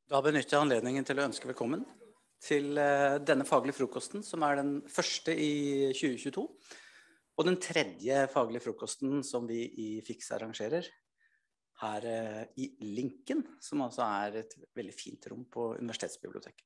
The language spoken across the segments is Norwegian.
Da benytter jeg anledningen til å ønske velkommen til denne faglige frokosten, som den første i 2022, og den tredje faglige frokosten som vi i FIX arrangerer her i Linken, som altså et veldig fint rom på Universitetsbiblioteket.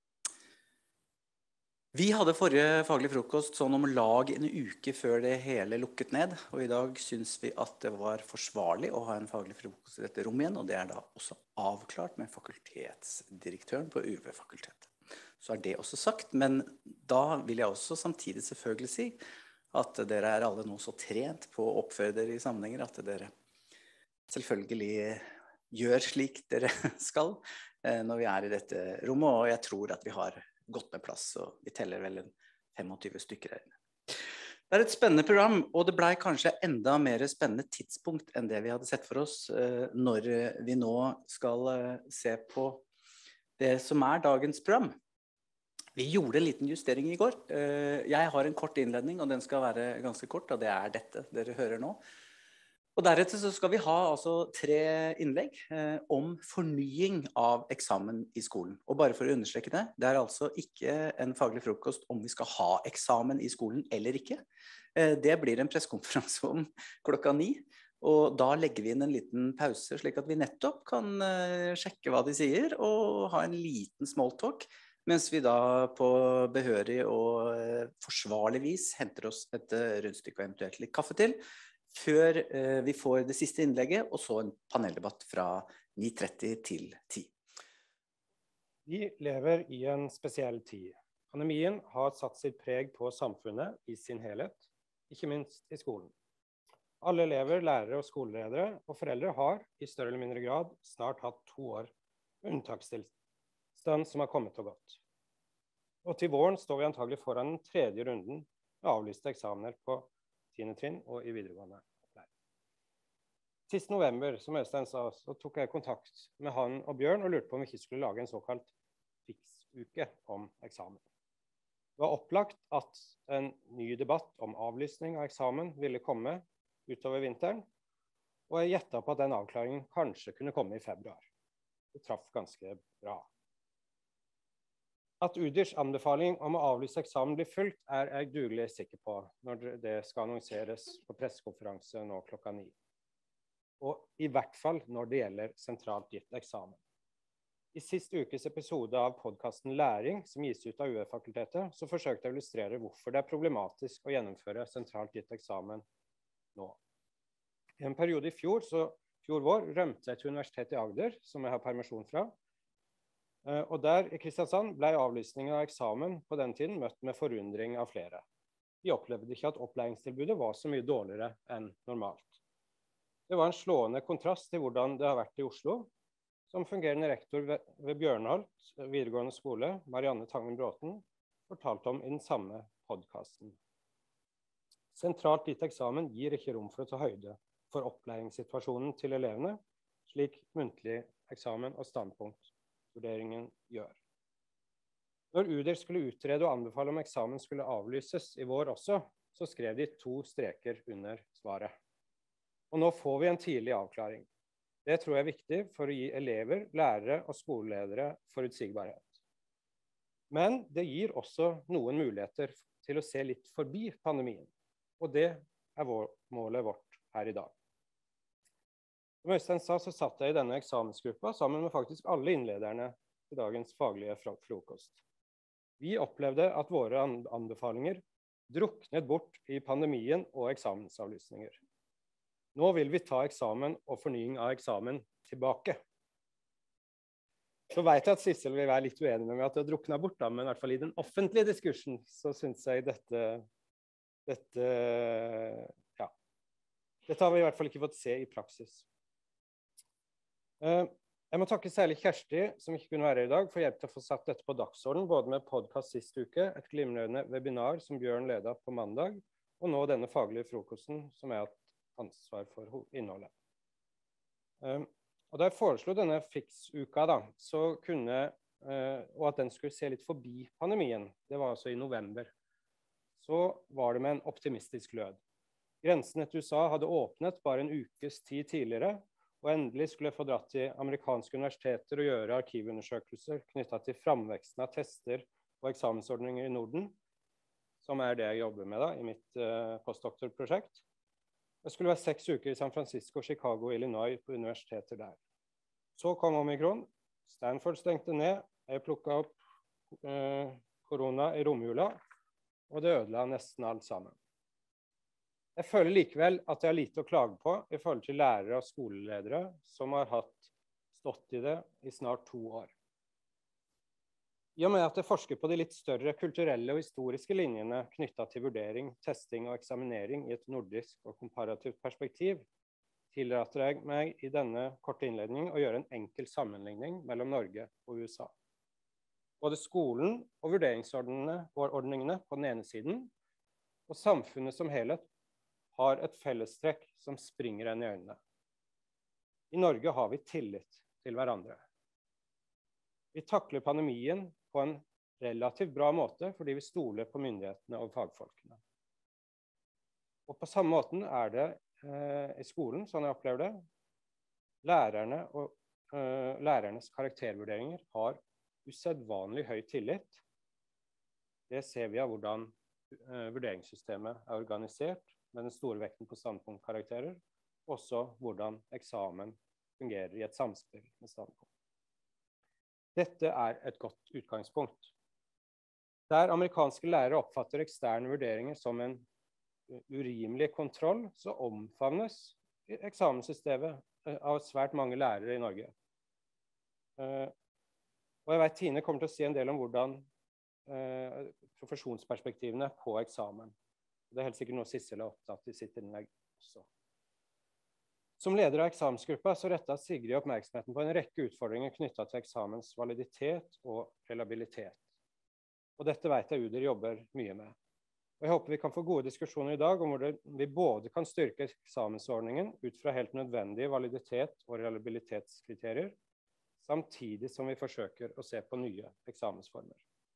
Vi hadde forrige faglige frokost sånn om lag en uke før det hele lukket ned, og i dag synes vi at det var forsvarlig å ha en faglig frokost i dette rommet igjen, og det da også avklart med fakultetsdirektøren på UV-fakultetet. Så det også sagt, men da vil jeg også samtidig selvfølgelig si at dere alle nå så trent på å oppføre dere i sammenhenger, at dere selvfølgelig gjør slik dere skal når vi i dette rommet, og jeg tror at vi har godt med plass, og vi teller vel 25 stykker her inne. Det et spennende program, og det ble kanskje enda mer spennende tidspunkt enn det vi hadde sett for oss når vi nå skal se på det som dagens program. Vi gjorde en liten justering i går. Jeg har en kort innledning, og den skal være ganske kort, og det dette dere hører nå. Og deretter så skal vi ha altså 3 innlegg om fornying av eksamen i skolen. Og bare for å understreke det, det altså ikke en faglig frokost om vi skal ha eksamen i skolen eller ikke. Det blir en pressekonferanse om 9:00, og da legger vi inn en liten pause, slik at vi nettopp kan sjekke hva de sier, og ha en liten smalltalk, mens vi da på behørig og forsvarlig vis henter oss et rundstykke og eventuelt litt kaffe til, før vi får det siste innlegget, og så en paneldebatt fra 9:30 til 10. Vi lever i en spesiell tid. Pandemien har satt sitt preg på samfunnet i sin helhet, ikke minst i skolen. Alle elever, lærere og skoleledere og foreldre har i større eller mindre grad snart hatt 2 år unntakstilstand som har kommet og gått. Og til våren står vi antagelig foran den 3. runden med avlyste eksamener på 10. trinn og i videregående opplæring. Sist november, som Øystein sa, så tok jeg kontakt med han og Bjørn og lurte på om vi ikke skulle lage en såkalt FIX-uke om eksamen. Det var opplagt at en ny debatt om avlysning av eksamen ville komme utover vinteren, og jeg gjettet på at den avklaringen kanskje kunne komme i februar. Det traff ganske bra. At UDIRs anbefaling om å avlyse eksamen blir fulgt, jeg dugelig sikker på når det skal annonseres på pressekonferanse nå 9:00. Og i hvert fall når det gjelder sentralt gitt eksamen. I sist ukes episode av podcasten Læring, som gis ut av UV-fakultetet, så forsøkte jeg å illustrere hvorfor det problematisk å gjennomføre sentralt gitt eksamen nå. I en periode i fjor vår, rømte jeg til Universitetet i Agder, som jeg har permisjon fra, og der i Kristiansand ble avlysningen av eksamen på den tiden møtt med forundring av flere. De opplevde ikke at opplæringstilbudet var så mye dårligere enn normalt. Det var en slående kontrast til hvordan det har vært i Oslo, som fungerende rektor ved Bjørnholt videregående skole, Marianne Tangen Bråten, fortalte om i den samme podcasten. Sentralt gitt eksamen gir ikke rom for å ta høyde for opplæringssituasjonen til elevene, slik muntlig eksamen og standpunktvurderingen gjør. Når UDIR skulle utrede og anbefale om eksamen skulle avlyses i vår også, så skrev de 2 streker under svaret. Og nå får vi en tidlig avklaring. Det tror jeg viktig for å gi elever, lærere og skoleledere forutsigbarhet. Men det gir også noen muligheter til å se litt forbi pandemien, og det målet vårt her i dag. Som Øystein sa, så satt jeg i denne eksamensgruppa sammen med faktisk alle innlederne til dagens faglige frokost. Vi opplevde at våre anbefalinger druknet bort i pandemien og eksamensavlysninger. Nå vil vi ta eksamen og fornying av eksamen tilbake. Så vet jeg at Sissel vil være litt uenig med meg at det druknet bort, men i hvert fall i den offentlige diskursen så synes jeg dette har vi i hvert fall ikke fått se i praksis. Jeg må takke særlig Kjersti, som ikke kunne være her i dag, for hjelp til å få satt dette på dagsordenen, både med podcast sist uke, et glimrende webinar som Bjørn ledet på mandag, og nå denne faglige frokosten som jeg har ansvar for innholdet. Og da jeg foreslo denne FIX-uka da, og at den skulle se litt forbi pandemien, det var altså i november, så var det med en optimistisk glød. Grensen til USA hadde åpnet bare en ukes tid tidligere, Og endelig skulle jeg få dratt til amerikanske universiteter og gjøre arkivundersøkelser knyttet til framveksten av tester og eksamensordninger i Norden, som det jeg jobber med da, i mitt postdoktorprosjekt. Jeg skulle være 6 uker i San Francisco, Chicago og Illinois på universiteter der. Så kom omikron, Stanford stengte ned, jeg plukket opp korona i romjula, og det ødela nesten alt sammen. Jeg føler likevel at jeg har lite å klage på i forhold til lærere og skoleledere som har stått i det i snart 2 år. I og med at jeg forsker på de litt større kulturelle og historiske linjene knyttet til vurdering, testing og eksaminering i et nordisk og komparativt perspektiv, tillater jeg meg i denne korte innledningen å gjøre en enkel sammenligning mellom Norge og USA. Både skolen og vurderingsordningene på den ene siden, og samfunnet som helhet, har et fellestrekk som springer en i øynene. I Norge har vi tillit til hverandre. Vi takler pandemien på en relativt bra måte fordi vi stoler på myndighetene og fagfolkene. Og på samme måten det i skolen, sånn jeg opplever det, lærerne og lærernes karaktervurderinger har usedvanlig høy tillit. Det ser vi av hvordan vurderingssystemet organisert, med den store vekten på standpunktkarakterer, også hvordan eksamen fungerer i et samspill med standpunkt. Dette et godt utgangspunkt. Der amerikanske lærere oppfatter eksterne vurderinger som en urimelig kontroll, så omfavnes eksamenssystemet av svært mange lærere i Norge. Og jeg vet Tine kommer til å si en del om hvordan profesjonsperspektivene på eksamen. Det helt sikkert noe Sissel har opptatt i sitt innlegg også. Som leder av eksamensgruppa så rettet Sigrid oppmerksomheten på en rekke utfordringer knyttet til eksamens validitet og reliabilitet. Og dette vet jeg UDIR jobber mye med. Og jeg håper vi kan få gode diskusjoner i dag om hvordan vi både kan styrke eksamensordningen ut fra helt nødvendige validitet og reliabilitetskriterier, samtidig som vi forsøker å se på nye eksamensformer.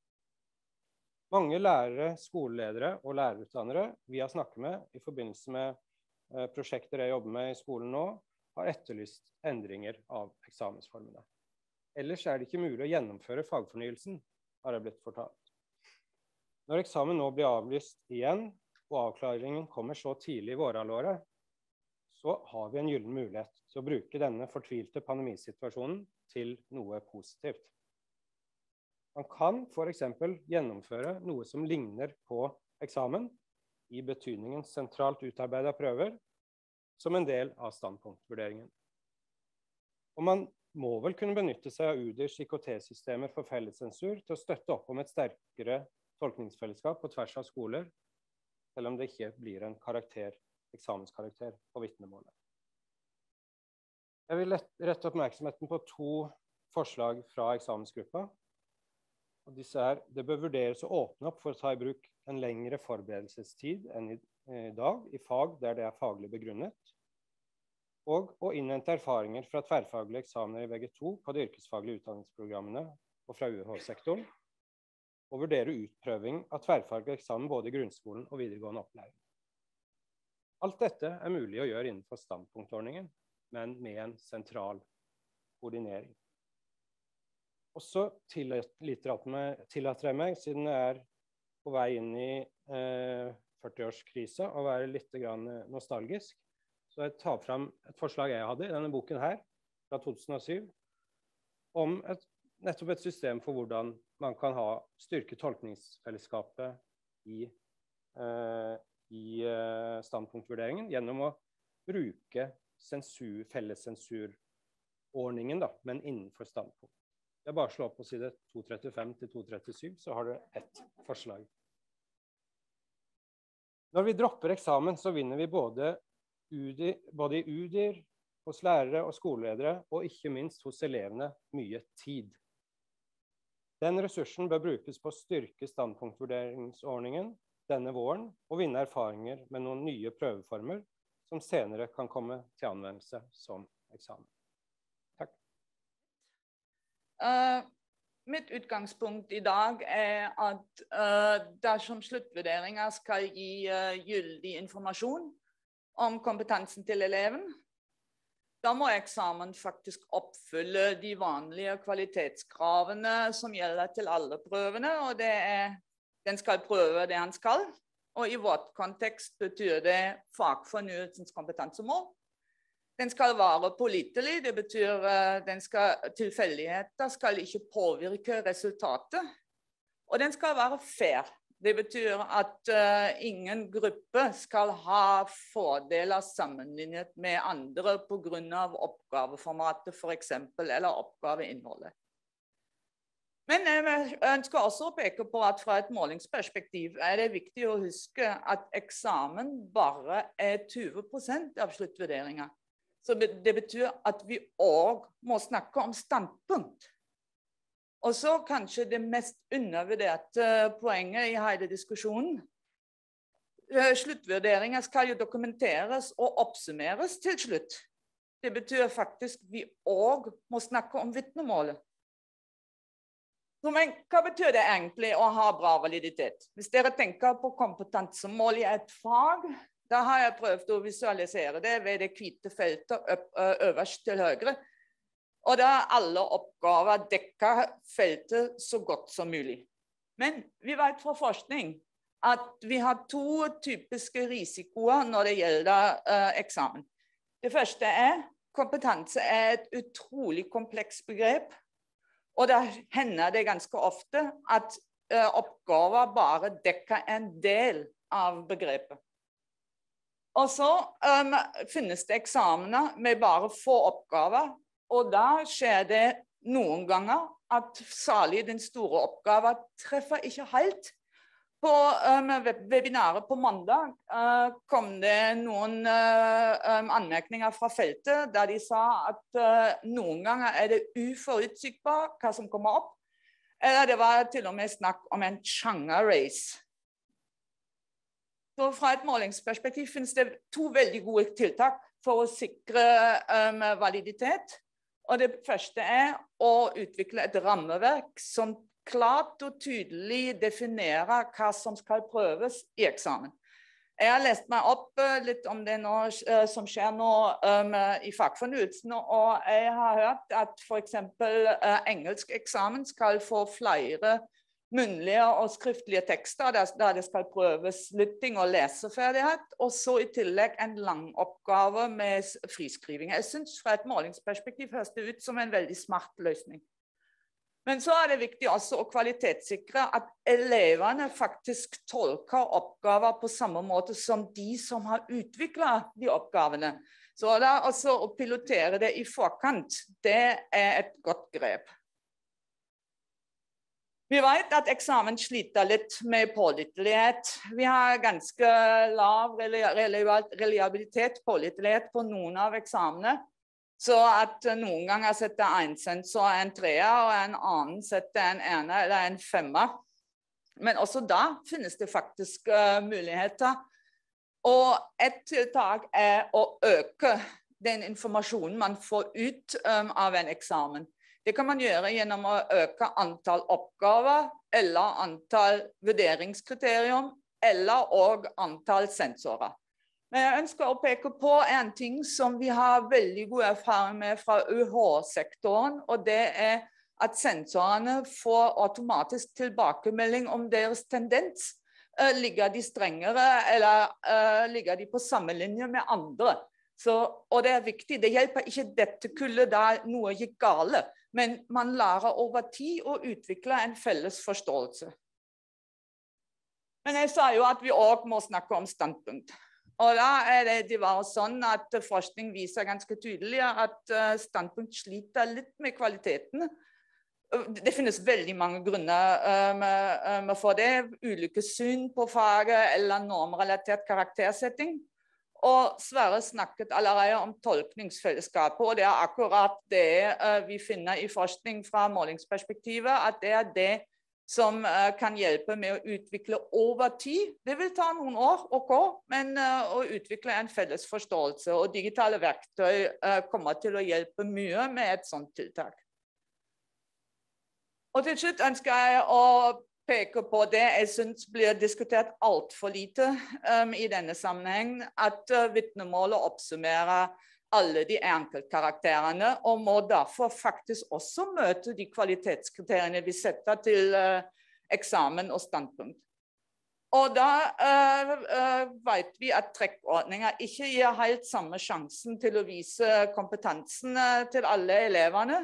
Mange lærere, skoleledere og lærerutdannere vi har snakket med i forbindelse med prosjekter jeg jobber med i skolen nå, har etterlyst endringer av eksamensformene. Ellers det ikke mulig å gjennomføre fagfornyelsen, har jeg blitt fortalt. Når eksamen nå blir avlyst igjen, og avklaringen kommer så tidlig i vårhalvåret, så har vi en gyllen mulighet til å bruke denne fortvilte pandemisituasjonen til noe positivt. Man kan for eksempel gjennomføre noe som ligner på eksamen, i betydningen sentralt utarbeidet prøver, som en del av standpunktvurderingen. Og man må vel kunne benytte seg av UDIRs IKT-systemer for fellessensur til å støtte opp om et sterkere tolkningsfellesskap på tvers av skoler, selv om det ikke blir en eksamenskarakter på vitnemålet. Jeg vil rette oppmerksomheten på 2 forslag fra eksamensgruppa. Og disse det bør vurderes å åpne opp for å ta i bruk en lengre forberedelsestid enn i dag, i fag der det faglig begrunnet, og å innhente erfaringer fra tverrfaglige eksamener i VG2 på de yrkesfaglige utdanningsprogrammene og fra UH-sektoren, og vurdere utprøving av tverrfaglig eksamen både i grunnskolen og videregående opplæring. Alt dette mulig å gjøre innenfor standpunktordningen, men med en sentral koordinering. Og så tillater jeg meg, siden jeg på vei inn i 40-årskrisa, å være litt nostalgisk, så jeg tar frem et forslag jeg hadde i denne boken her, fra 2007, om nettopp et system for hvordan man kan styrke tolkningsfellesskapet i standpunktvurderingen, gjennom å bruke fellessensurordningen, men innenfor standpunkt. Jeg bare slår opp på side 235 til 237, så har dere ett forslag. Når vi dropper eksamen, så vinner vi både i UDIR, hos lærere og skoleledere, og ikke minst hos elevene, mye tid. Den ressursen bør brukes på å styrke standpunktvurderingsordningen denne våren, og vinne erfaringer med noen nye prøveformer, som senere kan komme til anvendelse som eksamen. Mitt utgangspunkt i dag at dersom sluttvurderinger skal gi gyldig informasjon om kompetansen til eleven, da må eksamen faktisk oppfylle de vanlige kvalitetskravene som gjelder til alle prøvene, og det den skal prøve det han skal. Og i vårt kontekst betyr det fagfornyelsens kompetansemål. Den skal være pålitelig, det betyr tilfeldigheter skal ikke påvirke resultatet. Og den skal være fair. Det betyr at ingen gruppe skal ha fordeler sammenlignet med andre på grunn av oppgaveformatet for eksempel, eller oppgaveinnholdet. Men jeg ønsker også å peke på at fra et målingsperspektiv det viktig å huske at eksamen bare 20% av sluttvurderingen. Så det betyr at vi også må snakke om standpunkt. Og så kanskje det mest undervurderte poenget i hele diskusjonen. Sluttvurderinger skal jo dokumenteres og oppsummeres til slutt. Det betyr faktisk at vi også må snakke om vitnemålet. Men hva betyr det egentlig å ha bra validitet? Hvis dere tenker på kompetansemål i et fag, da har jeg prøvd å visualisere det ved det hvite feltet øverst til høyre. Og da alle oppgaver dekker feltet så godt som mulig. Men vi vet fra forskning at vi har to typiske risikoer når det gjelder eksamen. Det første kompetanse et utrolig komplekst begrep, og da hender det ganske ofte at oppgaver bare dekker en del av begrepet. Og så finnes det eksamener med bare få oppgaver, og da skjer det noen ganger at særlig den store oppgaven treffer ikke helt. På webinaret på mandag kom det noen anmerkninger fra feltet, der de sa at noen ganger det uforutsigbart hva som kommer opp, eller det var til og med snakk om en sjangerrace. Så fra et målingsperspektiv finnes det to veldig gode tiltak for å sikre validitet. Og det første å utvikle et rammeverk som klart og tydelig definerer hva som skal prøves i eksamen. Jeg har lest meg opp litt om det nå, som skjer nå i fagfornyelsen, og jeg har hørt at for eksempel engelsk eksamen skal få flere munnlige og skriftlige tekster, der det skal prøves lytting og leseferdighet, og så i tillegg en lang oppgave med friskriving. Jeg synes fra et målingsperspektiv høres det ut som en veldig smart løsning. Men så det viktig også å kvalitetssikre at elevene faktisk tolker oppgaver på samme måte som de som har utviklet de oppgavene. Så da også å pilotere det i forkant, det et godt grep. Vi vet at eksamen sliter litt med pålitelighet. Vi har ganske lav reliabilitet, pålitelighet på noen av eksamene. Så at noen ganger setter en sensor en 3, og en annen setter en 1 eller en 5. Men også da finnes det faktisk muligheter. Og et tiltak å øke den informasjonen man får ut av en eksamen. Det kan man gjøre gjennom å øke antall oppgaver, eller antall vurderingskriterium, eller og antall sensorer. Men jeg ønsker å peke på en ting som vi har veldig god erfaring med fra UH-sektoren, og det at sensorene får automatisk tilbakemelding om deres tendens. Ligger de strengere, eller ligger de på samme linje med andre? Og det viktig, det hjelper ikke dette kullet da noe gikk gale, men man lærer over tid å utvikle en felles forståelse. Men jeg sa jo at vi også må snakke om standpunkt. Og da det var sånn at forskning viser ganske tydelig at standpunkt sliter litt med kvaliteten. Det finnes veldig mange grunner for det. Ulike syn på faget eller normrelatert karaktersetting. Og Sverre snakket allerede om tolkningsfellesskapet, og det akkurat det vi finner i forskning fra målingsperspektivet, at det det som kan hjelpe med å utvikle over tid. Det vil ta noen år, men å utvikle en felles forståelse, og digitale verktøy kommer til å hjelpe mye med et sånt tiltak. Og til slutt ønsker jeg å peke på det jeg synes blir diskutert alt for lite i denne sammenheng, at vitnemålet oppsummerer alle de enkeltkarakterene, og må derfor faktisk også møte de kvalitetskriteriene vi setter til eksamen og standpunkt. Og da vet vi at trekkordninger ikke gir helt samme sjansen til å vise kompetansen til alle elevene.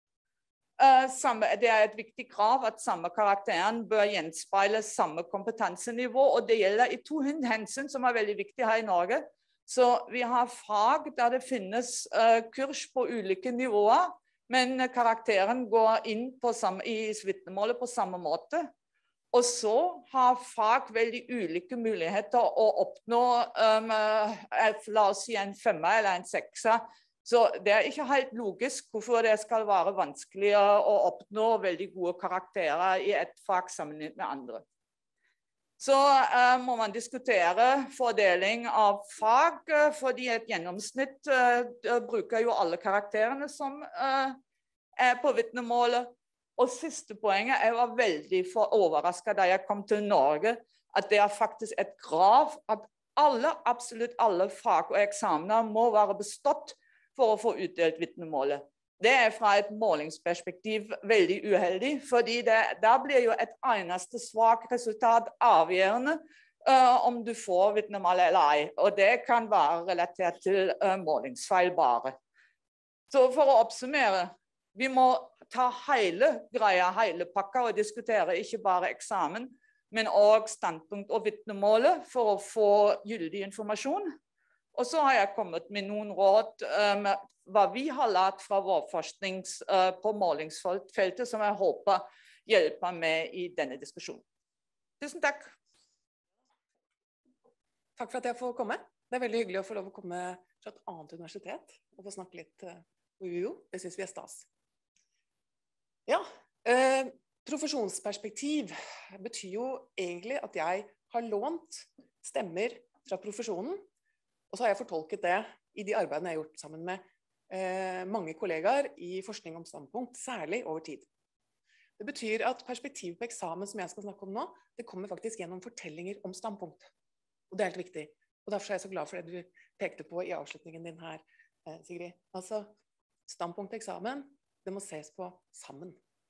Det et viktig krav at samme karakteren bør gjenspeile samme kompetansenivå, og det gjelder i to hensyn som veldig viktig her i Norge. Så vi har fag der det finnes kurs på ulike nivåer, men karakteren går inn i vitnemålet på samme måte. Og så har fag veldig ulike muligheter å oppnå, la oss si en 5 eller en 6. Så det ikke helt logisk hvorfor det skal være vanskelig å oppnå veldig gode karakterer i et fag sammenlignet med andre. Så må man diskutere fordeling av fag, fordi et gjennomsnitt bruker jo alle karakterene som på vitnemålet. Og siste poenget, jeg var veldig overrasket da jeg kom til Norge, at det faktisk et krav at absolutt alle fag og eksamener må være bestått for å få utdelt vitnemålet. Det fra et målingsperspektiv veldig uheldig, fordi der blir jo et eneste svagt resultat avgjørende om du får vitnemålet eller ei, og det kan være relatert til målingsfeil bare. Så for å oppsummere, vi må ta hele greia, hele pakka, og diskutere ikke bare eksamen, men også standpunkt og vitnemålet for å få gyldig informasjon. Og så har jeg kommet med noen råd hva vi har lært fra vår forskning på målingsfeltet, som jeg håper hjelper med i denne diskusjonen. Tusen takk. Takk for at jeg får komme. Det veldig hyggelig å få lov å komme fra et annet universitet og få snakke litt på UiO. Det synes vi stas. Ja, profesjonsperspektiv betyr jo egentlig at jeg har lånt stemmer fra profesjonen, og så har jeg fortolket det i de arbeidene jeg har gjort sammen med mange kollegaer i forskning om standpunkt, særlig over tid. Det betyr at perspektivet på eksamen som jeg skal snakke om nå, det kommer faktisk gjennom fortellinger om standpunkt. Og det helt viktig. Og derfor er jeg så glad for det du pekte på i avslutningen din her, Sigrid. Altså, standpunkt og eksamen, det må ses på sammen.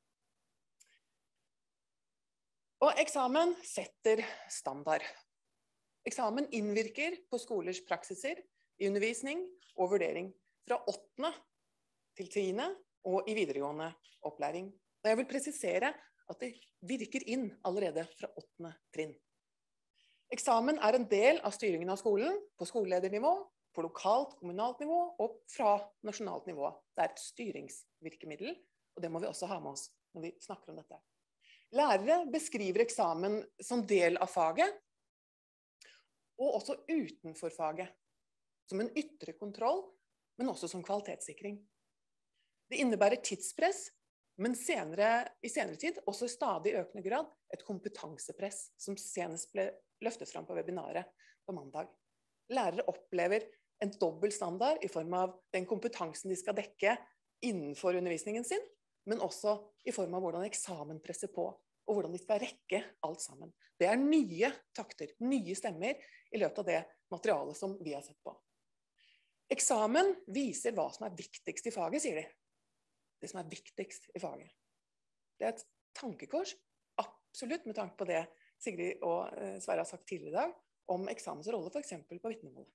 Og eksamen setter standard. Eksamen innvirker på skolers praksiser i undervisning og vurdering fra 8. til 10. og i videregående opplæring. Og jeg vil presisere at det virker inn allerede fra 8. trinn. Eksamen en del av styringen av skolen på skoleledernivå, på lokalt, kommunalt nivå og fra nasjonalt nivå. Det et styringsvirkemiddel, og det må vi også ha med oss når vi snakker om dette. Lærere beskriver eksamen som del av faget, og også utenfor faget, som en ytre kontroll, men også som kvalitetssikring. Det innebærer tidspress, men i senere tid også i stadig økende grad et kompetansepress, som senest ble løftet fram på webinaret på mandag. Lærere opplever en dobbelt standard i form av den kompetansen de skal dekke innenfor undervisningen sin, men også i form av hvordan eksamen presser på, og hvordan de skal rekke alt sammen. Det nye takter, nye stemmer i løpet av det materialet som vi har sett på. Eksamen viser hva som viktigst i faget, sier de. Det som viktigst i faget. Det et tankekors, absolutt med tanke på det Sigrid og Sverre har sagt tidligere i dag, om eksamens rolle for eksempel på vitnemålet.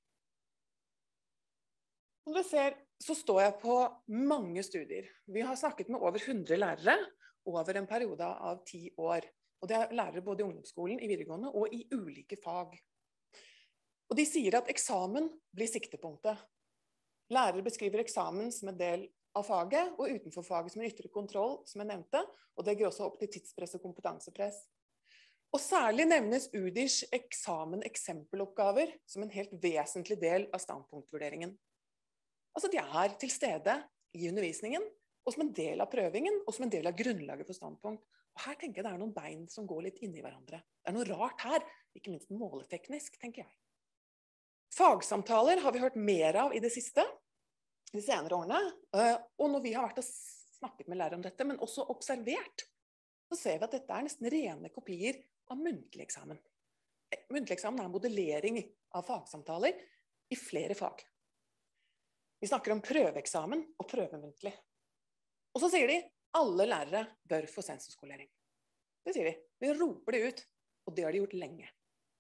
Som dere ser, så står jeg på mange studier. Vi har snakket med over 100 lærere over en periode av 10 år. Og det lærere både i ungdomsskolen, i videregående og i ulike fag. Og de sier at eksamen blir siktepunktet. Lærere beskriver eksamen som en del av faget, og utenfor faget som en ytre kontroll, som jeg nevnte, og det går også opp til tidspress og kompetansepress. Og særlig nevnes UDIs eksamen-eksempeloppgaver som en helt vesentlig del av standpunktvurderingen. Altså de til stede i undervisningen, og som en del av prøvingen, og som en del av grunnlaget for standpunkt. Og her tenker jeg det noen bein som går litt inn i hverandre. Det noe rart her, ikke minst måleteknisk, tenker jeg. Fagsamtaler har vi hørt mer av i det siste, de senere årene, og når vi har vært og snakket med lærere om dette, men også observert, så ser vi at dette nesten rene kopier av muntlig eksamen. Muntlig eksamen en modellering av fagsamtaler i flere fag. Vi snakker om prøveeksamen og prøvemuntlig. Og så sier de, alle lærere bør få sensorskolering. Det sier de. Vi roper det ut, og det har de gjort lenge.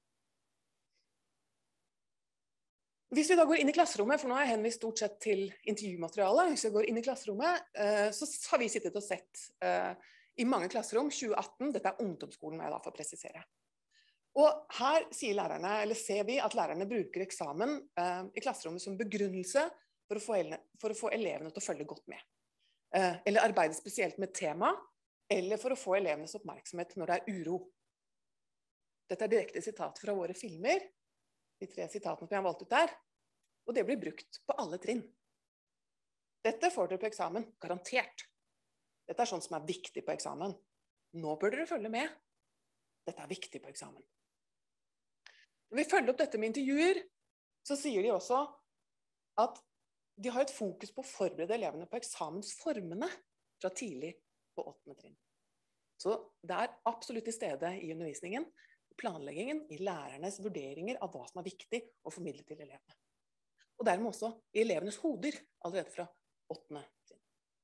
Hvis vi da går inn i klasserommet, for nå har jeg henvist stort sett til intervjumaterialet, hvis vi går inn i klasserommet, så har vi sittet og sett i mange klasserom, 2018, dette ungdomsskolen, må jeg da få presisere. Og her sier lærerne, eller ser vi at lærerne bruker eksamen i klasserommet som begrunnelse for å få elevene til å følge godt med. Eller arbeide spesielt med tema, eller for å få elevenes oppmerksomhet når det er uro. Dette er direkte sitat fra våre filmer, de 3 sitatene som jeg har valgt ut der, og det blir brukt på alle trinn. Dette får dere på eksamen, garantert. Dette er sånt som er viktig på eksamen. Nå bør dere følge med. Dette er viktig på eksamen. Når vi følger opp dette med intervjuer, så sier de også at de har et fokus på å forberede elevene på eksamensformene fra tidlig på 8. trinn. Så det er absolutt til stede i undervisningen, planleggingen, i lærernes vurderinger av hva som er viktig å formidle til elevene. Og dermed også i elevenes hoder, allerede fra 8. trinn.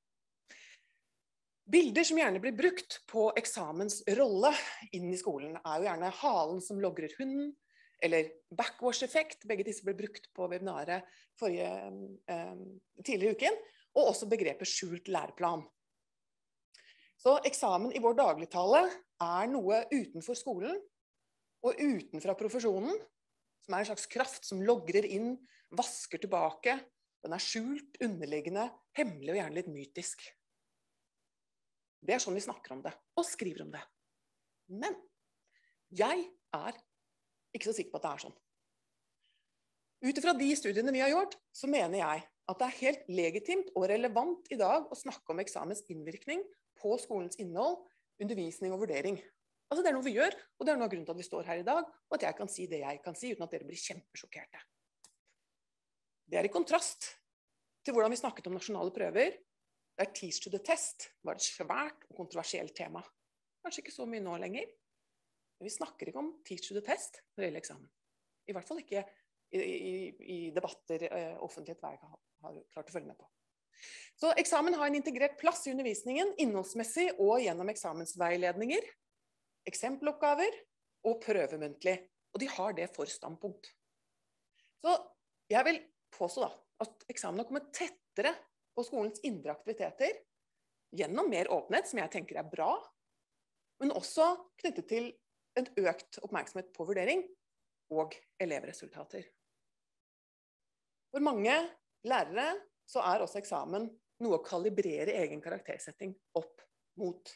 Bilder som gjerne blir brukt på eksamens rolle inn i skolen, er jo gjerne halen som logrer hunden, eller backwash-effekt, begge disse ble brukt på webinaret tidligere i uken, og også begrepet skjult læreplan. Så eksamen i vår dagligtale er noe utenfor skolen, og utenfra profesjonen, som er en slags kraft som logrer inn, vasker tilbake. Den er skjult, underliggende, hemmelig og gjerne litt mytisk. Det er sånn vi snakker om det, og skriver om det. Men jeg er ikke så sikker på at det er sånn. Utifra de studiene vi har gjort, så mener jeg at det er helt legitimt og relevant i dag å snakke om eksamens innvirkning på skolens innhold, undervisning og vurdering. Altså det er noe vi gjør, og det er noe av grunnen til at vi står her i dag, og at jeg kan si det jeg kan si, uten at dere blir kjempesjokkerte. Det er i kontrast til hvordan vi snakket om nasjonale prøver, der Teach to the Test var et svært og kontroversielt tema. Kanskje ikke så mye nå lenger, men vi snakker ikke om Teach to the Test når det gjelder eksamen. I hvert fall ikke i debatter offentlighet hver jeg har klart å følge med på. Så eksamen har en integrert plass i undervisningen, innholdsmessig og gjennom eksamensveiledninger, eksempeloppgaver og prøvemuntlig, og de har det for standpunkt. Så jeg vil påstå da, at eksamen har kommet tettere på skolens indre aktiviteter, gjennom mer åpenhet, som jeg tenker er bra, men også knyttet til en økt oppmerksomhet på vurdering og elevresultater. For mange lærere så er også eksamen noe å kalibrere egen karaktersetting opp mot.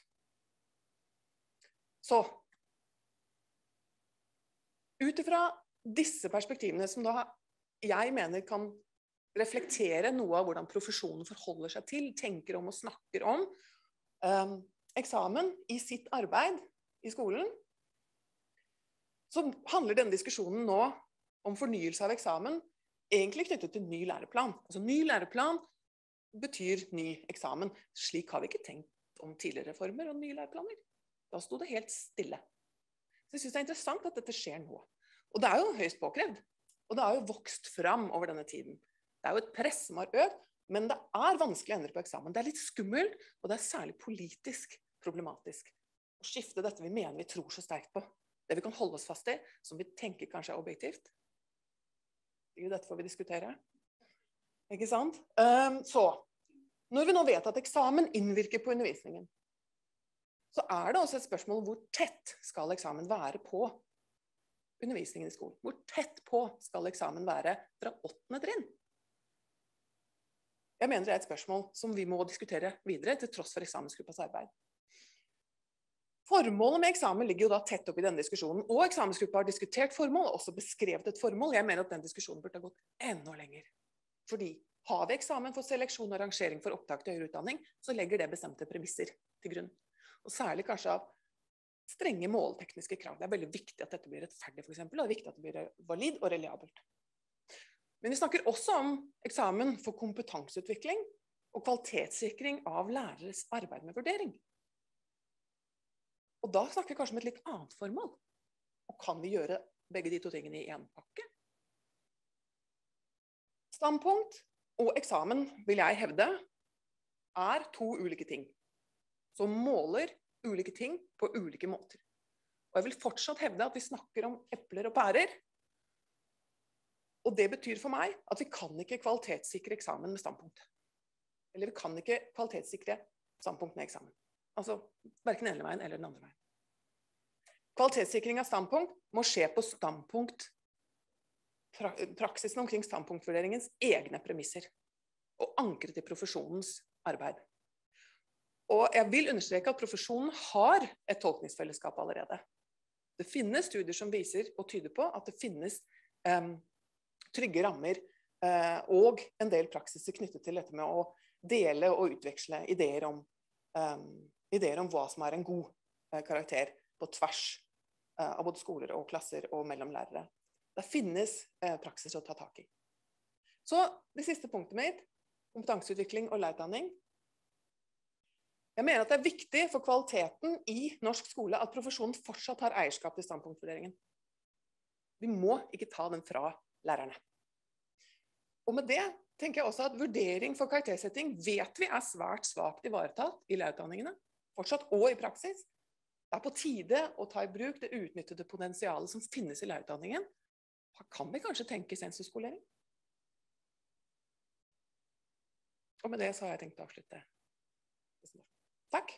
Så, utifra disse perspektivene som da jeg mener kan reflektere noe av hvordan profesjonen forholder seg til, tenker om og snakker om eksamen i sitt arbeid i skolen, så handler denne diskusjonen nå om fornyelse av eksamen egentlig knyttet til ny læreplan. Altså ny læreplan betyr ny eksamen. Slik har vi ikke tenkt om tidligere reformer og nye læreplaner. Da sto det helt stille. Så jeg synes det er interessant at dette skjer nå. Og det er jo høyst påkrevd. Og det har jo vokst fram over denne tiden. Det er jo et press som har økt, men det er vanskelig å endre på eksamen. Det er litt skummelt, og det er særlig politisk problematisk. Å skifte dette vi mener vi tror så sterkt på. Det vi kan holde oss fast i, som vi tenker kanskje er objektivt. Dette får vi diskutere. Ikke sant? Så, når vi nå vet at eksamen innvirker på undervisningen, så er det også et spørsmål hvor tett skal eksamen være på undervisningen i skolen. Hvor tett på skal eksamen være fra 8. trinn? Jeg mener det er et spørsmål som vi må diskutere videre til tross for eksamensgruppas arbeid. Formålet med eksamen ligger jo da tett opp i denne diskusjonen, og eksamensgruppa har diskutert formål, og også beskrevet et formål. Jeg mener at den diskusjonen burde ha gått enda lenger. Fordi har vi eksamen for seleksjon og rangering for opptak til høyere utdanning, så legger det bestemte premisser til grunn. Og særlig kanskje av strenge måltekniske krav. Det er veldig viktig at dette blir rettferdig, for eksempel, og det er viktig at det blir valid og reliabelt. Men vi snakker også om eksamen for kompetanseutvikling og kvalitetssikring av læreres arbeid med vurdering. Og da snakker vi kanskje om et litt annet formål. Og kan vi gjøre begge de to tingene i en pakke? Standpunkt og eksamen, vil jeg hevde, to ulike ting. Som måler ulike ting på ulike måter. Og jeg vil fortsatt hevde at vi snakker om epler og pærer. Og det betyr for meg at vi kan ikke kvalitetssikre eksamen med standpunkt. Eller vi kan ikke kvalitetssikre standpunkt med eksamen. Altså, hverken den ene veien eller den andre veien. Kvalitetssikring av standpunkt må skje på praksisen omkring standpunktvurderingens egne premisser, og ankret i profesjonens arbeid. Og jeg vil understreke at profesjonen har et tolkningsfellesskap allerede. Det finnes studier som viser og tyder på at det finnes trygge rammer og en del praksiser knyttet til dette med å dele og utveksle ideer om hva som er en god karakter på tvers av både skoler og klasser og mellom lærere. Det finnes praksis å ta tak i. Så det siste punktet mitt, kompetanseutvikling og lærerutdanning. Jeg mener at det er viktig for kvaliteten i norsk skole at profesjonen fortsatt har eierskap til standpunktvurderingen. Vi må ikke ta den fra lærerne. Og med det tenker jeg også at vurdering for karaktersetting vet vi er svært svakt ivaretatt i lærerutdanningene, fortsatt og i praksis. Det er på tide å ta i bruk det utnyttede potensialet som finnes i lærerutdanningen. Da kan vi kanskje tenke sensusskolering. Og med det så har jeg tenkt å avslutte. Takk.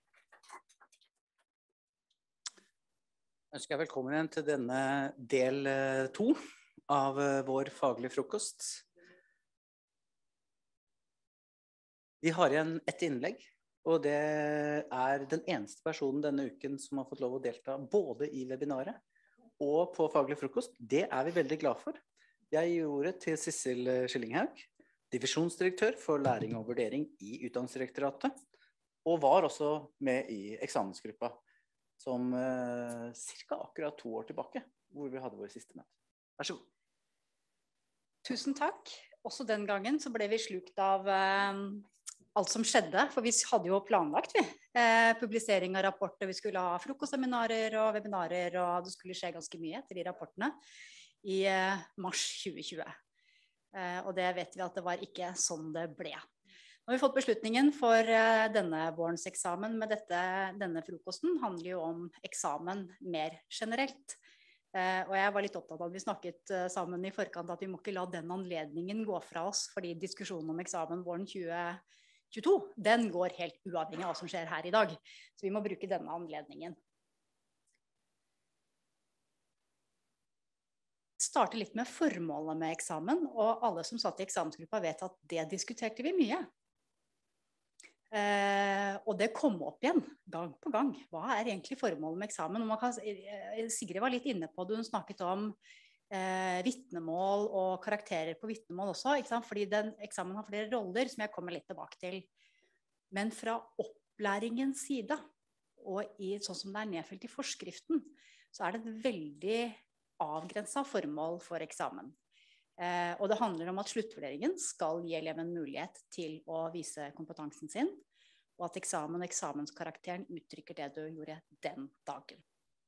Jeg ønsker velkommen igjen til denne del 2 av vår faglige frokost. Vi har igjen et innlegg, og det er den eneste personen denne uken som har fått lov å delta både i webinaret og på faglig frokost. Det er vi veldig glad for. Jeg gir ordet til Sissel Skillinghaug, divisjonsdirektør for læring og vurdering i Utdanningsdirektoratet, og var også med i eksamensgruppa som cirka akkurat 2 år tilbake, hvor vi hadde vår siste møte. Vær så god. Tusen takk. Også den gangen så ble vi slukt av alt som skjedde, for vi hadde jo planlagt publisering av rapporter, vi skulle ha frokostseminarer og webinarer, og det skulle skje ganske mye etter de rapportene i mars 2020. Og det vet vi at det var ikke sånn det ble. Nå har vi fått beslutningen for denne vårens eksamen, men denne frokosten handler jo om eksamen mer generelt. Og jeg var litt opptatt av at vi snakket sammen i forkant at vi må ikke la den anledningen gå fra oss, fordi diskusjonen om eksamen våren 2022, den går helt uavhengig av hva som skjer her i dag. Så vi må bruke denne anledningen. Starte litt med formålet med eksamen, og alle som satt i eksamensgruppa vet at det diskuterte vi mye. Og det kom opp igjen gang på gang. Hva er egentlig formålet med eksamen? Sigrid var litt inne på det, hun snakket om vitnemål og karakterer på vitnemål også, ikke sant? Fordi eksamen har flere roller som jeg kommer litt tilbake til. Men fra opplæringens side, og sånn som det er nedfelt i forskriften, så er det et veldig avgrenset formål for eksamen. Og det handler om at sluttvurderingen skal gi eleven mulighet til å vise kompetansen sin, og at eksamen og eksamenskarakteren uttrykker det du gjorde den dagen.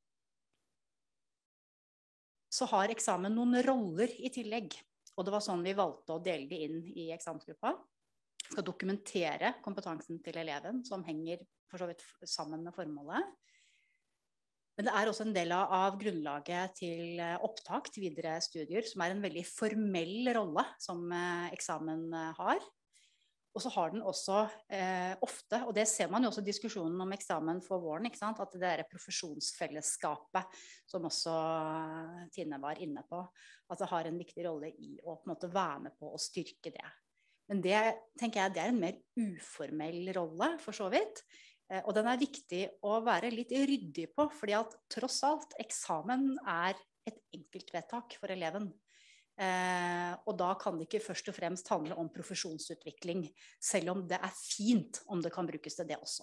Så har eksamen noen roller i tillegg, og det var sånn vi valgte å dele det inn i eksamensgruppa. Skal dokumentere kompetansen til eleven, som henger for så vidt sammen med formålet. Men det er også en del av grunnlaget til opptak til videre studier, som er en veldig formell rolle som eksamen har. Og så har den også ofte, og det ser man jo også i diskusjonen om eksamen for våren, ikke sant? At det er profesjonsfellesskapet, som også Tine var inne på, at det har en viktig rolle i å på en måte være med på å styrke det. Men det, tenker jeg, det er en mer uformell rolle, for så vidt. Og den er viktig å være litt ryddig på, fordi at tross alt, eksamen er et enkeltvedtak for eleven. Og da kan det ikke først og fremst handle om profesjonsutvikling, selv om det er fint om det kan brukes til det også.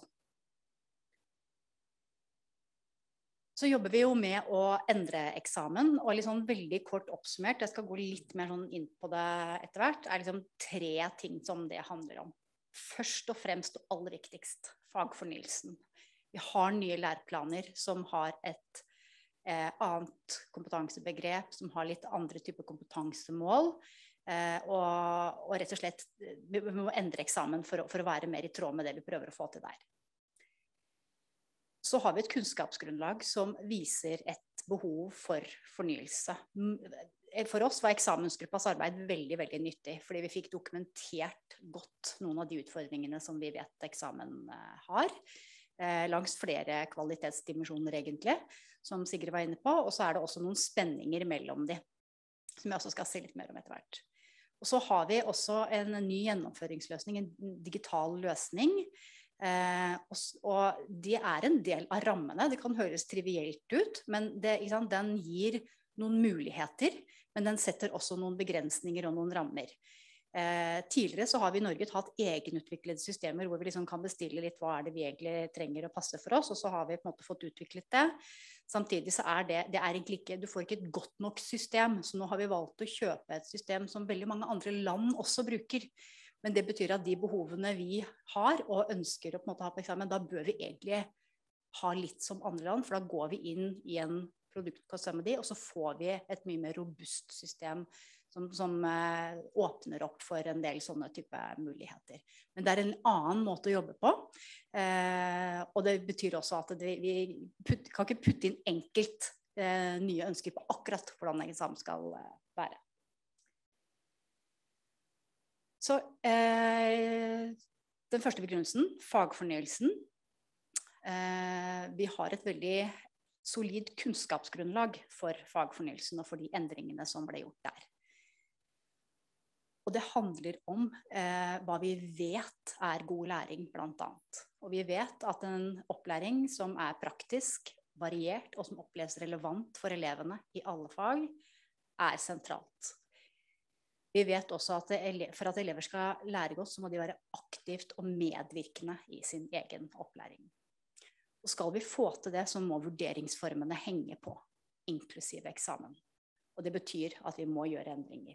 Så jobber vi jo med å endre eksamen, og litt sånn veldig kort oppsummert, jeg skal gå litt mer sånn inn på det etter hvert, er liksom 3 ting som det handler om. Først og fremst og aller viktigst, fagfornyelsen. Vi har nye læreplaner som har et annet kompetansebegrep, som har litt andre typer kompetansemål. Og rett og slett, vi må endre eksamen for å være mer i tråd med det vi prøver å få til der. Så har vi et kunnskapsgrunnlag som viser et behov for fornyelse. For oss var eksamensgruppas arbeid veldig, veldig nyttig, fordi vi fikk dokumentert godt noen av de utfordringene som vi vet eksamen har, langs flere kvalitetsdimensjoner egentlig, som Sigrid var inne på, og så er det også noen spenninger mellom de, som jeg også skal se litt mer om etter hvert. Og så har vi også en ny gjennomføringsløsning, en digital løsning, og det er en del av rammene. Det kan høres trivielt ut, men den gir noen muligheter, men den setter også noen begrensninger og noen rammer. Tidligere så har vi i Norge hatt egenutviklede systemer hvor vi liksom kan bestille litt hva er det vi egentlig trenger å passe for oss, og så har vi på en måte fått utviklet det. Samtidig så er det er egentlig ikke, du får ikke et godt nok system, så nå har vi valgt å kjøpe et system som veldig mange andre land også bruker. Men det betyr at de behovene vi har og ønsker å på en måte ha på eksamen, da bør vi egentlig ha litt som andre land, for da går vi inn i en produktkostnad med de, og så får vi et mye mer robust system som åpner opp for en del sånne type muligheter. Men det er en annen måte å jobbe på, og det betyr også at vi kan ikke putte inn enkelt nye ønsker på akkurat hvordan eksamen skal være. Så den første begrunnelsen, fagfornyelsen. Vi har et veldig solid kunnskapsgrunnlag for fagfornyelsen og for de endringene som ble gjort der. Og det handler om hva vi vet er god læring, blant annet. Og vi vet at en opplæring som er praktisk, variert og som oppleves relevant for elevene i alle fag, er sentralt. Vi vet også at for at elever skal lære godt, så må de være aktivt og medvirkende i sin egen opplæring. Og skal vi få til det, så må vurderingsformene henge på, inklusive eksamen. Og det betyr at vi må gjøre endringer.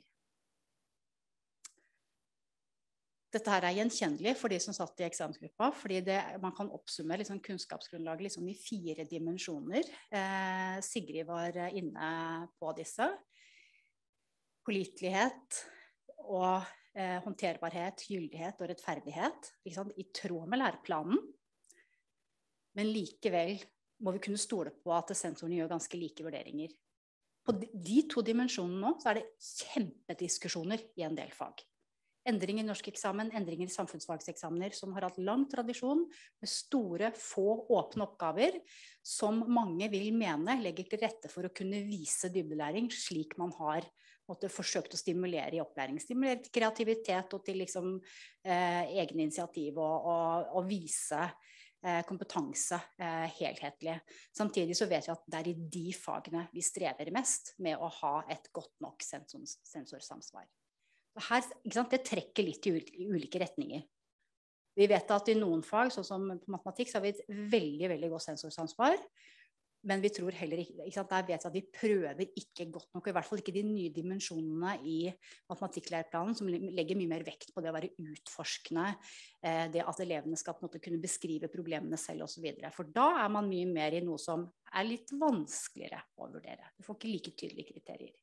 Dette her er gjenkjennelig for de som satt i eksamensgruppa, fordi man kan oppsummere liksom kunnskapsgrunnlaget liksom i 4 dimensjoner. Sigrid var inne på disse. Pålitelighet og håndterbarhet, gyldighet og rettferdighet, i tråd med læreplanen. Men likevel må vi kunne stole på at sensorene gjør ganske like vurderinger. På de 2 dimensjonene nå, så er det kjempediskusjoner i en del fag. Endringer i norsk eksamen, endringer i samfunnsfagseksamener som har hatt lang tradisjon med store, få åpne oppgaver som mange vil mene legger til rette for å kunne vise dybdelæring slik man har forsøkt å stimulere i opplæring. Stimulere til kreativitet og til liksom, egne initiativ og vise kompetanse helhetlig. Samtidig så vet vi at det er i de fagene vi strever mest med å ha et godt nok sensorsamsvar. Her, det trekker litt i ulike retninger. Vi vet at i noen fag, sånn som på matematikk, så har vi et veldig, veldig godt sensorsamsvar. Men vi tror heller ikke, der vet vi at vi prøver ikke godt nok, i hvert fall ikke de nye dimensjonene i matematikklæreplanen, som legger mye mer vekt på det å være utforskende, det at elevene skal på en måte kunne beskrive problemene selv og så videre. For da er man mye mer i noe som er litt vanskeligere å vurdere. Du får ikke like tydelige kriterier.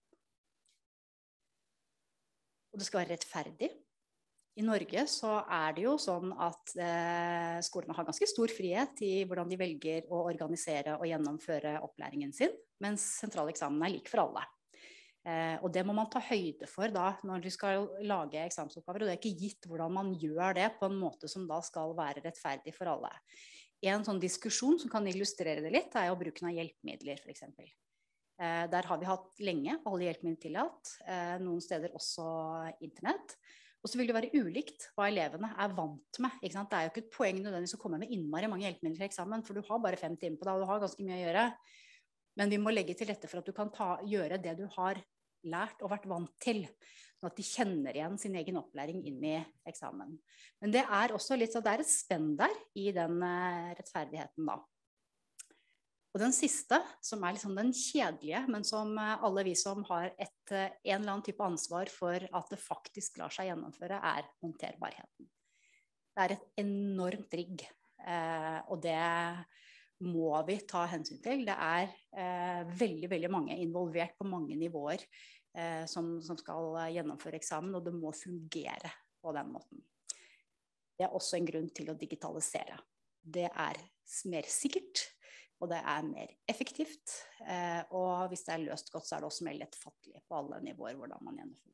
Og det skal være rettferdig. I Norge så er det jo sånn at skolene har ganske stor frihet i hvordan de velger å organisere og gjennomføre opplæringen sin, mens sentraleksamen er lik for alle. Og det må man ta høyde for da når du skal lage eksamensoppgaver, og det er ikke gitt hvordan man gjør det på en måte som da skal være rettferdig for alle. En sånn diskusjon som kan illustrere det litt er jo bruken av hjelpemidler, for eksempel. Der har vi hatt lenge alle hjelpemidler tillatt, noen steder også internett. Og så vil det være ulikt hva elevene er vant med. Ikke sant? Det er jo ikke et poeng nødvendigvis å komme med innmari mange hjelpemidler til eksamen, for du har bare 5 timer på deg, og du har ganske mye å gjøre. Men vi må legge til rette for at du kan gjøre det du har lært og vært vant til, sånn at de kjenner igjen sin egen opplæring inn i eksamen. Men det er også litt så det er et spenn der i den rettferdigheten da. Og den siste, som er liksom den kjedelige, men som alle vi som har en eller annen type ansvar for at det faktisk lar seg gjennomføre, er håndterbarheten. Det er et enormt rigg, og det må vi ta hensyn til. Det er veldig, veldig mange involvert på mange nivåer som skal gjennomføre eksamen, og det må fungere på den måten. Det også en grunn til å digitalisere. Det mer sikkert, og det mer effektivt, og hvis det løst godt, så det også mer lettfattelig på alle nivåer hvordan man gjennomfører.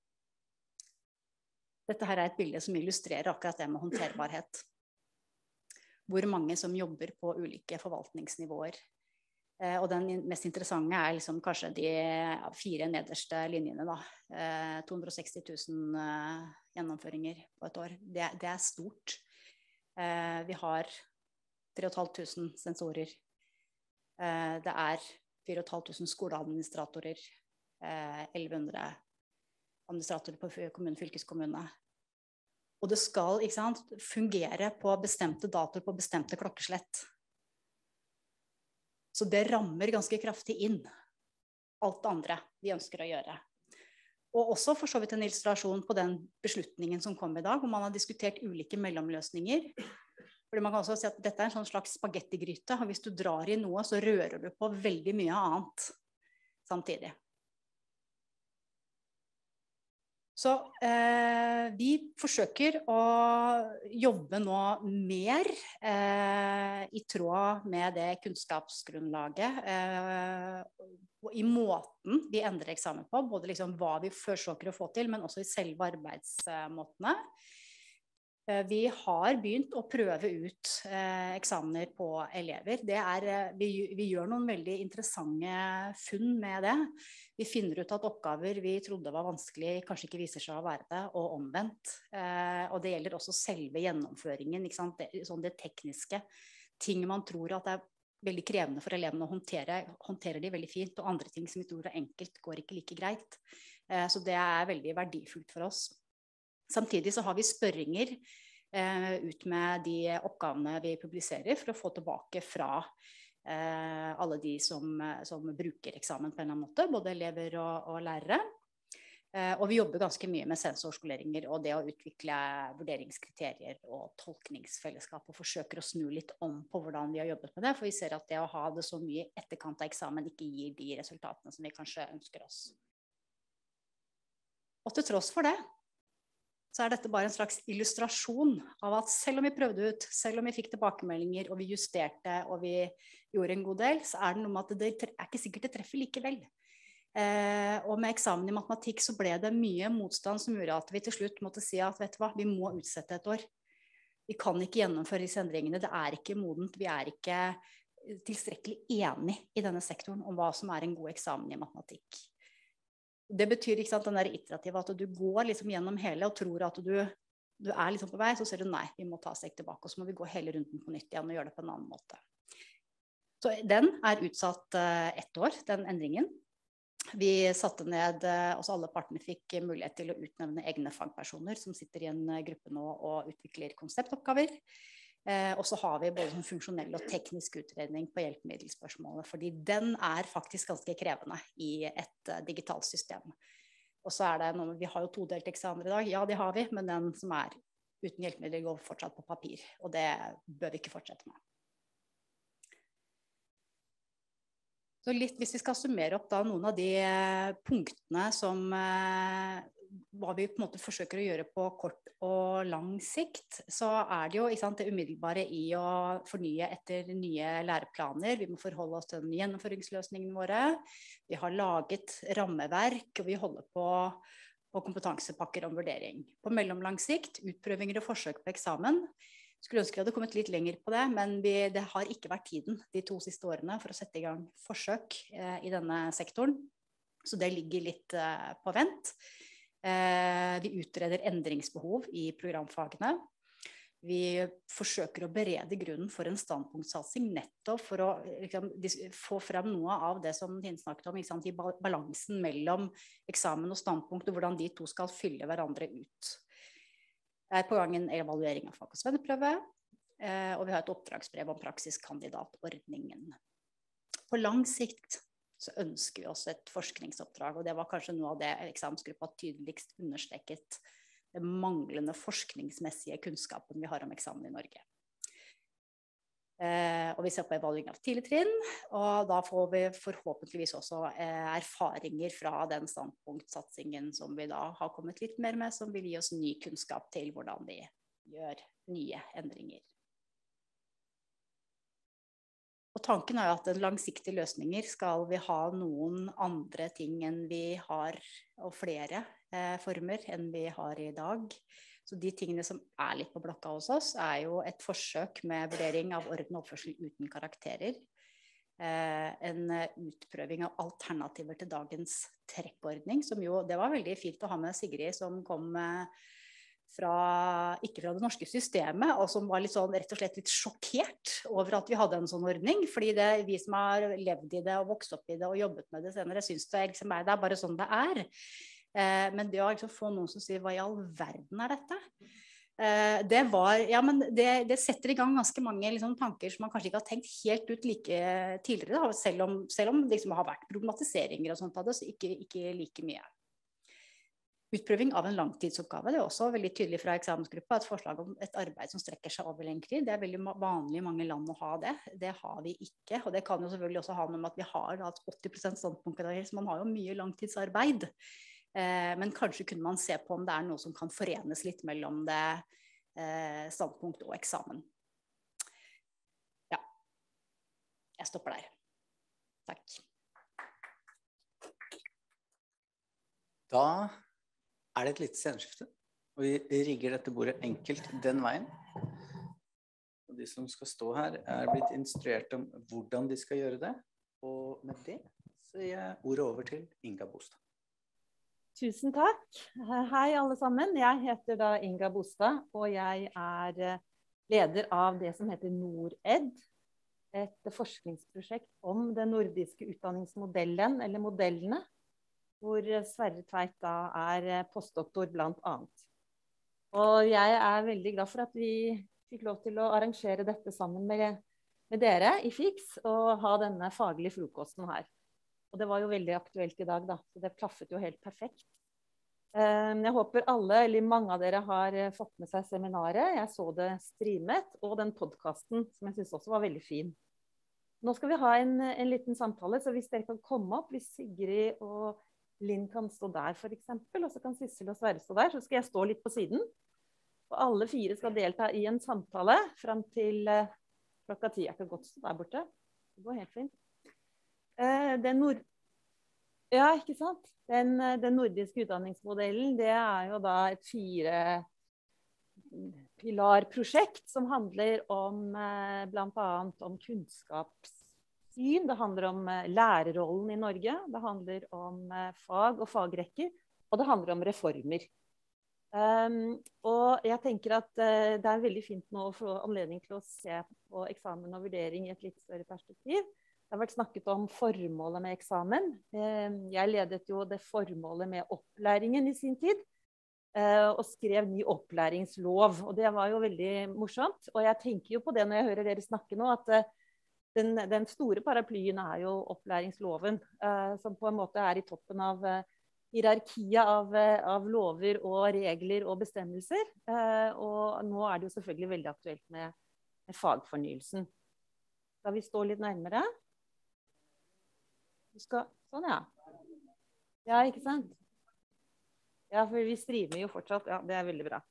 Dette her et bilde som illustrerer akkurat det med håndterbarhet. Hvor mange som jobber på ulike forvaltningsnivåer. Og den mest interessante liksom kanskje de 4 nederste linjene da. 260 000 gjennomføringer på et år. Det stort. Vi har 3500 sensorer. Det 4500 skoleadministratorer. 1100 administratorer på kommune, fylkeskommune. Og det skal, ikke sant, fungere på bestemte datoer på bestemte klokkeslett. Så det rammer ganske kraftig inn alt det andre vi ønsker å gjøre. Og også for så vidt en illustrasjon på den beslutningen som kom i dag, hvor man har diskutert ulike mellomløsninger. Fordi man kan også si at dette en sånn slags spagettigryte, og hvis du drar i noe, så rører du på veldig mye annet samtidig. Så vi forsøker å jobbe nå mer i tråd med det kunnskapsgrunnlaget i måten vi endrer eksamen på, både liksom hva vi forsøker å få til, men også i selve arbeidsmåtene. Vi har begynt å prøve ut eksamener på elever. Vi gjør noen veldig interessante funn med det. Vi finner ut at oppgaver vi trodde var vanskelig, kanskje ikke viser seg å være det, og omvendt. Og det gjelder også selve gjennomføringen, ikke sant? Det tekniske. Ting man tror at veldig krevende for elevene å håndterer de veldig fint, og andre ting som vi tror enkelt, går ikke like greit. Så det veldig verdifullt for oss. Samtidig så har vi spørringer ut med de oppgavene vi publiserer for å få tilbake fra alle de som bruker eksamen på en eller annen måte, både elever og lærere. Og vi jobber ganske mye med sensorskoleringer og det å utvikle vurderingskriterier og tolkningsfellesskap, og forsøker å snu litt om på hvordan vi har jobbet med det, for vi ser at det å ha det så mye etterkant av eksamen ikke gir de resultatene som vi kanskje ønsker oss. Og til tross for det, så dette bare en slags illustrasjon av at selv om vi prøvde ut, selv om vi fikk tilbakemeldinger, og vi justerte, og vi gjorde en god del, så det noe med at det ikke sikkert det treffer likevel. Og med eksamen i matematikk så ble det mye motstand som gjorde at vi til slutt måtte si at, vet du hva, vi må utsette et år. Vi kan ikke gjennomføre disse endringene, det ikke modent, vi ikke tilstrekkelig enige i denne sektoren om hva som en god eksamen i matematikk. Det betyr ikke sant, den der iterative at du går liksom gjennom hele og tror at du liksom på vei, så ser du nei, vi må ta steg tilbake, og så må vi gå hele runden på nytt igjen og gjøre det på en annen måte. Så den utsatt 1 år, den endringen. Vi satte ned, også alle partene fikk mulighet til å utnevne egne fagpersoner som sitter i en gruppe nå og utvikler konseptoppgaver. Og så har vi både funksjonell og teknisk utredning på hjelpemiddelspørsmålet, fordi den faktisk ganske krevende i et digitalt system. Og så det noe, vi har jo 2-delt eksamener i dag, ja det har vi, men den som uten hjelpemidler går fortsatt på papir, og det bør vi ikke fortsette med. Så litt, hvis vi skal summere opp da noen av de punktene som hva vi på en måte forsøker å gjøre på kort og lang sikt, så det jo ikke sant, det umiddelbare i å fornye etter nye læreplaner. Vi må forholde oss til den gjennomføringsløsningene våre. Vi har laget rammeverk, og vi holder på kompetansepakker om vurdering. På mellomlang sikt, utprøvinger og forsøk på eksamen. Skulle ønske vi hadde kommet litt lenger på det, men det har ikke vært tiden de 2 siste årene for å sette i gang forsøk i denne sektoren. Så det ligger litt på vent. Vi utreder endringsbehov i programfagene. Vi forsøker å berede grunnen for en standpunktsatsing nettopp for å liksom, få frem noe av det som Tine snakket om, ikke sant, i balansen mellom eksamen og standpunkt, og hvordan de 2 skal fylle hverandre ut. Det på gang en evaluering av fag- og svenneprøve, og vi har et oppdragsbrev om praksiskandidatordningen. På lang sikt så ønsker vi også et forskningsoppdrag, og det var kanskje noe av det eksamensgruppa tydeligst understreket, den manglende forskningsmessige kunnskapen vi har om eksamen i Norge. Og vi ser på evaluering av tidlig trinn, og da får vi forhåpentligvis også erfaringer fra den standpunktsatsingen som vi da har kommet litt mer med, som vil gi oss ny kunnskap til hvordan vi gjør nye endringer. Og tanken er jo at langsiktige løsninger skal vi ha noen andre ting enn vi har, og flere former enn vi har i dag. Så de tingene som litt på blokka hos oss, jo et forsøk med vurdering av orden og oppførsel uten karakterer. En utprøving av alternativer til dagens trekkordning, som jo, det var veldig fint å ha med Sigrid, som kom ikke fra det norske systemet, og som var litt sånn, rett og slett litt sjokkert over at vi hadde en sånn ordning, fordi vi som har levd i det og vokst opp i det og jobbet med det senere, synes det liksom det bare sånn det men det å liksom få noen som sier, hva i all verden dette? Det setter i gang ganske mange liksom, tanker som man kanskje ikke har tenkt helt ut like tidligere, selv om det liksom har vært problematiseringer og sånt av det, så ikke like mye. Utprøving av en langtidsoppgave, det også veldig tydelig fra eksamensgruppa, et forslag om et arbeid som strekker seg over lengre tid. Det veldig vanlig i mange land å ha det. Det har vi ikke, og det kan jo selvfølgelig også ha noe med at vi har 80% standpunktkarakterer, så man har jo mye langtidsarbeid. Men kanskje kunne man se på om det noe som kan forenes litt mellom det standpunkt og eksamen. Ja, jeg stopper der. Takk. Da det et lite sceneskifte, og vi rigger dette bordet enkelt den veien. Og de som skal stå her blitt instruert om hvordan de skal gjøre det, og med det så gir jeg ordet over til Inga Bostad. Tusen takk. Hei alle sammen. Jeg heter da Inga Bostad, og jeg leder av det som heter NORED, et forskningsprosjekt om den nordiske utdanningsmodellen, eller modellene, hvor Sverre Tveit da postdoktor blant annet. Og jeg veldig glad for at vi fikk lov til å arrangere dette sammen med dere i FIX, og ha denne faglige frokosten her. Og det var jo veldig aktuelt i dag da, så det klaffet jo helt perfekt. Jeg håper alle, eller mange av dere har fått med seg seminaret. Jeg så det streamet, og den podcasten som jeg synes også var veldig fin. Nå skal vi ha en liten samtale, så hvis dere kan komme opp, hvis Sigrid og Linn kan stå der for eksempel, og så kan Sissel og Sverre stå der, så skal jeg stå litt på siden. Og alle 4 skal delta i en samtale frem til klokka 10. Jeg kan godt stå der borte. Det går helt fint. Ja, ikke sant? Den nordiske utdanningsmodellen, det jo da et 4-pilarprosjekt som handler om blant annet om kunnskapssyn, det handler om lærerrollen i Norge, det handler om fag og fagrekker, og det handler om reformer. Og jeg tenker at det veldig fint nå å få anledning til å se på eksamen og vurdering i et litt større perspektiv. Det har vært snakket om formålet med eksamen. Jeg ledet jo det formålet med opplæringen i sin tid, og skrev ny opplæringslov, og det var jo veldig morsomt. Og jeg tenker jo på det når jeg hører dere snakke nå, at den store paraplyen jo opplæringsloven, som på en måte i toppen av hierarkiet av lover og regler og bestemmelser. Og nå det jo selvfølgelig veldig aktuelt med fagfornyelsen. Skal vi stå litt nærmere? Sånn, ja. Ja, ikke sant? Ja, for vi streamer jo fortsatt. Ja, det veldig bra.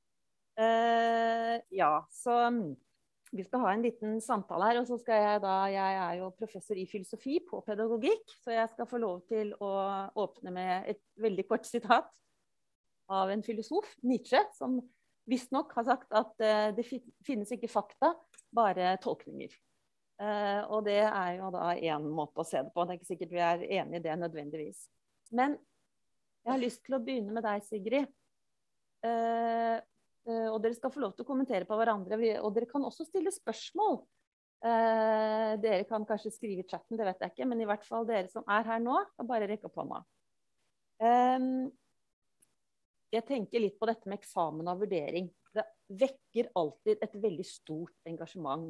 Ja, så vi skal ha en liten samtale her, og så skal jeg jo professor i filosofi på pedagogikk, så jeg skal få lov til å åpne med et veldig kort sitat av en filosof, Nietzsche, som visstnok har sagt at det finnes ikke fakta, bare tolkninger. Og det jo da en måte å se det på. Det ikke sikkert vi enige i det nødvendigvis. Men jeg har lyst til å begynne med deg, Sigrid. Og dere skal få lov til å kommentere på hverandre, og dere kan også stille spørsmål. Dere kan kanskje skrive i chatten, det vet jeg ikke, men i hvert fall dere som her nå, kan bare rekke opp hånda. Jeg tenker litt på dette med eksamen og vurdering. Det vekker alltid et veldig stort engasjement.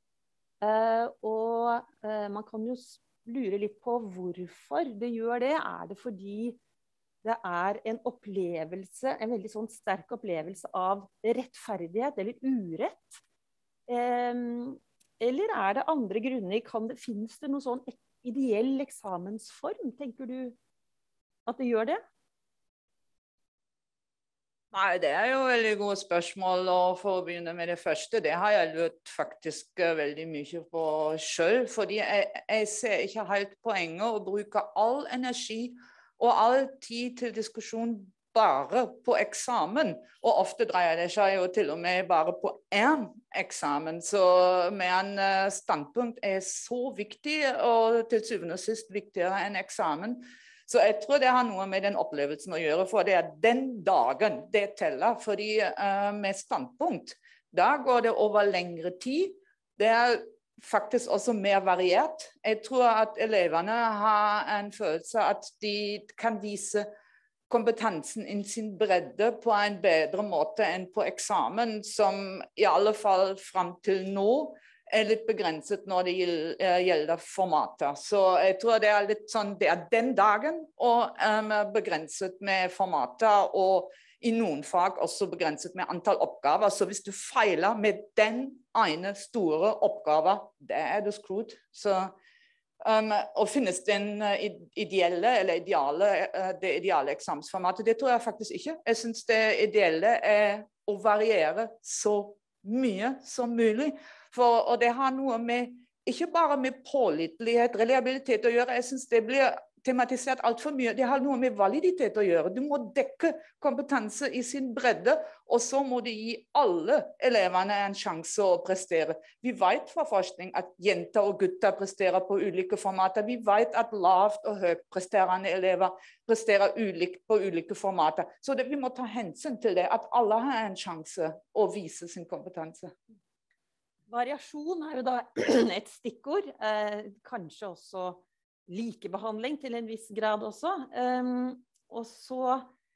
Og man kan jo lure litt på hvorfor det gjør det. Det fordi det en opplevelse, en veldig sånn sterk opplevelse av rettferdighet eller urett? Eller det andre grunner? Finnes det noen sånn ideell eksamensform? Tenker du at det gjør det? Nei, det jo veldig gode spørsmål, og for å begynne med det første, det har jeg lurt faktisk veldig mye på selv, fordi jeg ser ikke helt poenget å bruke all energi og all tid til diskusjon bare på eksamen, og ofte dreier det seg jo til og med bare på en eksamen, så med en standpunkt så viktig, og til syvende og sist viktigere enn eksamen. Så jeg tror det har noe med den opplevelsen å gjøre, for det den dagen det teller. Fordi med standpunkt, da går det over lengre tid. Det faktisk også mer variert. Jeg tror at elevene har en følelse at de kan vise kompetansen i sin bredde på en bedre måte enn på eksamen, som i alle fall frem til nå litt begrenset når det gjelder formater. Så jeg tror det litt sånn, det den dagen, og begrenset med formater, og i noen fag også begrenset med antall oppgaver. Så hvis du feiler med den ene store oppgaven, det du screwed. Så, og finnes den ideelle, eller det ideale eksamensformatet, det tror jeg faktisk ikke. Jeg synes det ideelle å variere så mye som mulig. Og det har noe med, ikke bare med pålitelighet, reliabilitet å gjøre, jeg synes det blir tematisert alt for mye, det har noe med validitet å gjøre. Du må dekke kompetanse i sin bredde, og så må du gi alle elevene en sjanse å prestere. Vi vet fra forskning at jenter og gutter presterer på ulike formater, vi vet at lavt og høyt presterende elever presterer ulikt på ulike formater. Så vi må ta hensyn til det, at alle har en sjanse å vise sin kompetanse. Variasjon jo da et stikkord, kanskje også likebehandling til en viss grad også. Og så,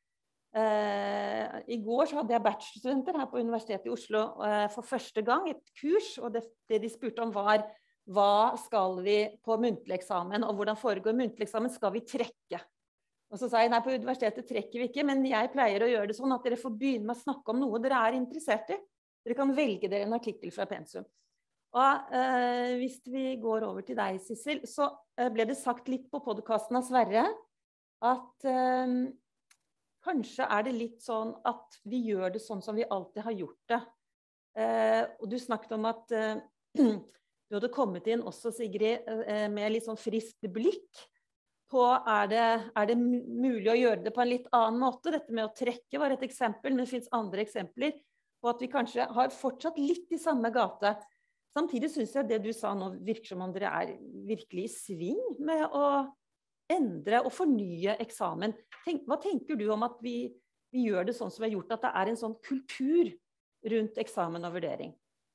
i går så hadde jeg bachelorstudenter her på Universitetet i Oslo for første gang et kurs, og det de spurte om var, hva skal vi på muntlig eksamen, og hvordan foregår muntlig eksamen, skal vi trekke? Og så sa jeg, nei, på universitetet trekker vi ikke, men jeg pleier å gjøre det sånn at dere får begynne med å snakke om noe dere interessert i. Dere kan velge dere en artikkel fra pensum. Og hvis vi går over til deg, Sissel, så ble det sagt litt på podcasten av Sverre, at kanskje det litt sånn at vi gjør det sånn som vi alltid har gjort det. Og du snakket om at du hadde kommet inn også, Sigrid, med litt sånn friskt blikk på, det mulig å gjøre det på en litt annen måte? Dette med å trekke var et eksempel, men det finnes andre eksempler på at vi kanskje har fortsatt litt i samme gate. Samtidig synes jeg det du sa nå virker som om dere virkelig i sving med å endre og fornye eksamen. Hva tenker du om at vi gjør det sånn som vi har gjort, at det en sånn kultur rundt eksamen og vurdering?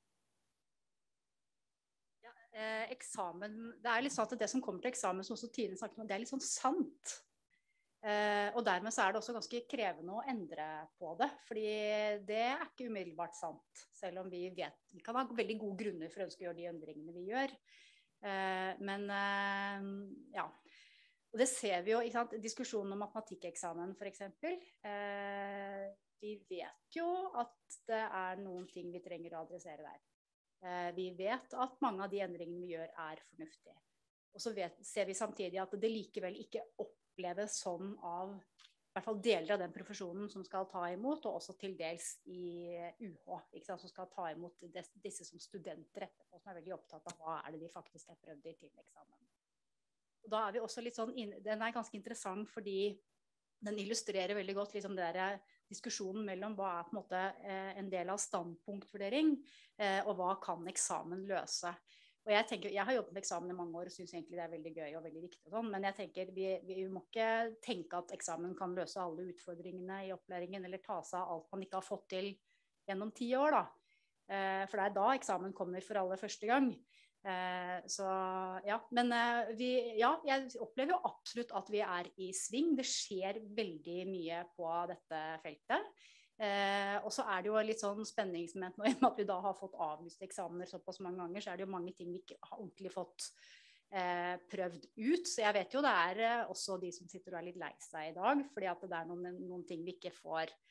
Ja, eksamen, det litt sånn at det som kommer til eksamen, som også Tine snakket om, det litt sånn sant. Og dermed så det også ganske krevende å endre på det, fordi det ikke umiddelbart sant, selv om vi kan ha veldig gode grunner for å ønske å gjøre de endringene vi gjør. Men ja, og det ser vi jo, ikke sant? Diskusjonen om matematikkeksamen for eksempel. Vi vet jo at det noen ting vi trenger å adressere der. Vi vet at mange av de endringene vi gjør fornuftige. Og så ser vi samtidig at det likevel ikke oppleves sånn av i hvert fall deler av den profesjonen som skal ta imot, og også til dels i UH, ikke sant, som skal ta imot disse som studenter etterpå, som veldig opptatt av hva det de faktisk prøvd i til eksamen. Og da vi også litt sånn, den ganske interessant fordi den illustrerer veldig godt liksom det diskusjonen mellom hva på en måte en del av standpunktvurdering, og hva kan eksamen løse. Og jeg har jobbet med eksamen i mange år og synes egentlig det veldig gøy og veldig viktig og sånn, men jeg tenker vi må ikke tenke at eksamen kan løse alle utfordringene i opplæringen eller ta seg av alt man ikke har fått til gjennom 10 år da. For det da eksamen kommer for aller første gang. Så ja, men jeg opplever jo absolutt at vi i sving. Det skjer veldig mye på dette feltet. Og så det jo litt sånn spenningsmoment nå, i og med at vi da har fått avlyst eksamener såpass mange ganger, så det jo mange ting vi ikke har ordentlig fått prøvd ut. Så jeg vet jo det også de som sitter og litt lei seg i dag, fordi at det noen ting vi ikke får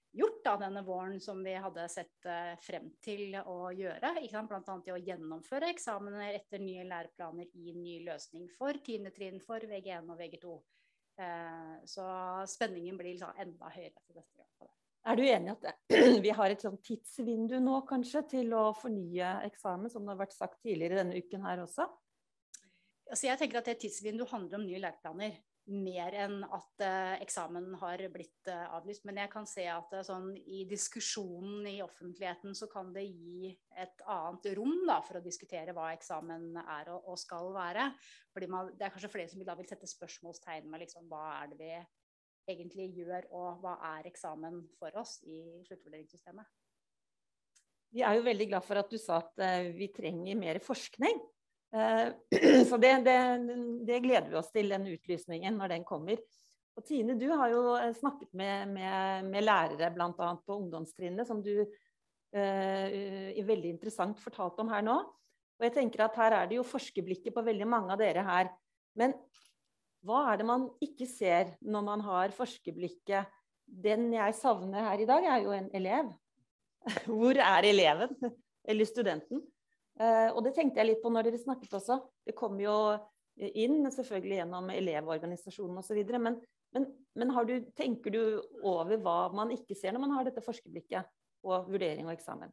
gjort da, denne våren som vi hadde sett frem til å gjøre, ikke sant? Blant annet til å gjennomføre eksamener etter nye læreplaner i ny løsning for 10. trinn, for VG1 og VG2. Så spenningen blir liksom enda høyere til neste gang på det. Er du enig i at vi har et sånt tidsvindu nå kanskje til å fornye eksamen, som det har vært sagt tidligere denne uken her også? Altså jeg tenker at det tidsvinduet handler om nye læreplaner, mer enn at eksamen har blitt avlyst. Men jeg kan se at sånn, i diskusjonen i offentligheten så kan det gi et annet rom da, for å diskutere hva eksamen er og skal være. Fordi det er kanskje flere som da vil sette spørsmålstegn med liksom, hva det vi egentlig gjør, og hva eksamen for oss i sluttvurderingssystemet. Vi jo veldig glad for at du sa at vi trenger mer forskning. Så det gleder vi oss til, den utlysningen når den kommer. Og Tine, du har jo snakket med lærere blant annet på ungdomstrinnet, som du veldig interessant fortalte om her nå. Og jeg tenker at her det jo forskerblikket på veldig mange av dere her. Men hva det man ikke ser når man har forskerblikket? Den jeg savner her i dag jo en elev. Hvor eleven? Eller studenten? Og det tenkte jeg litt på når dere snakket også. Det kommer jo inn selvfølgelig gjennom elevorganisasjonen og så videre, men tenker du over hva man ikke ser når man har dette forskerblikket på vurdering og eksamen?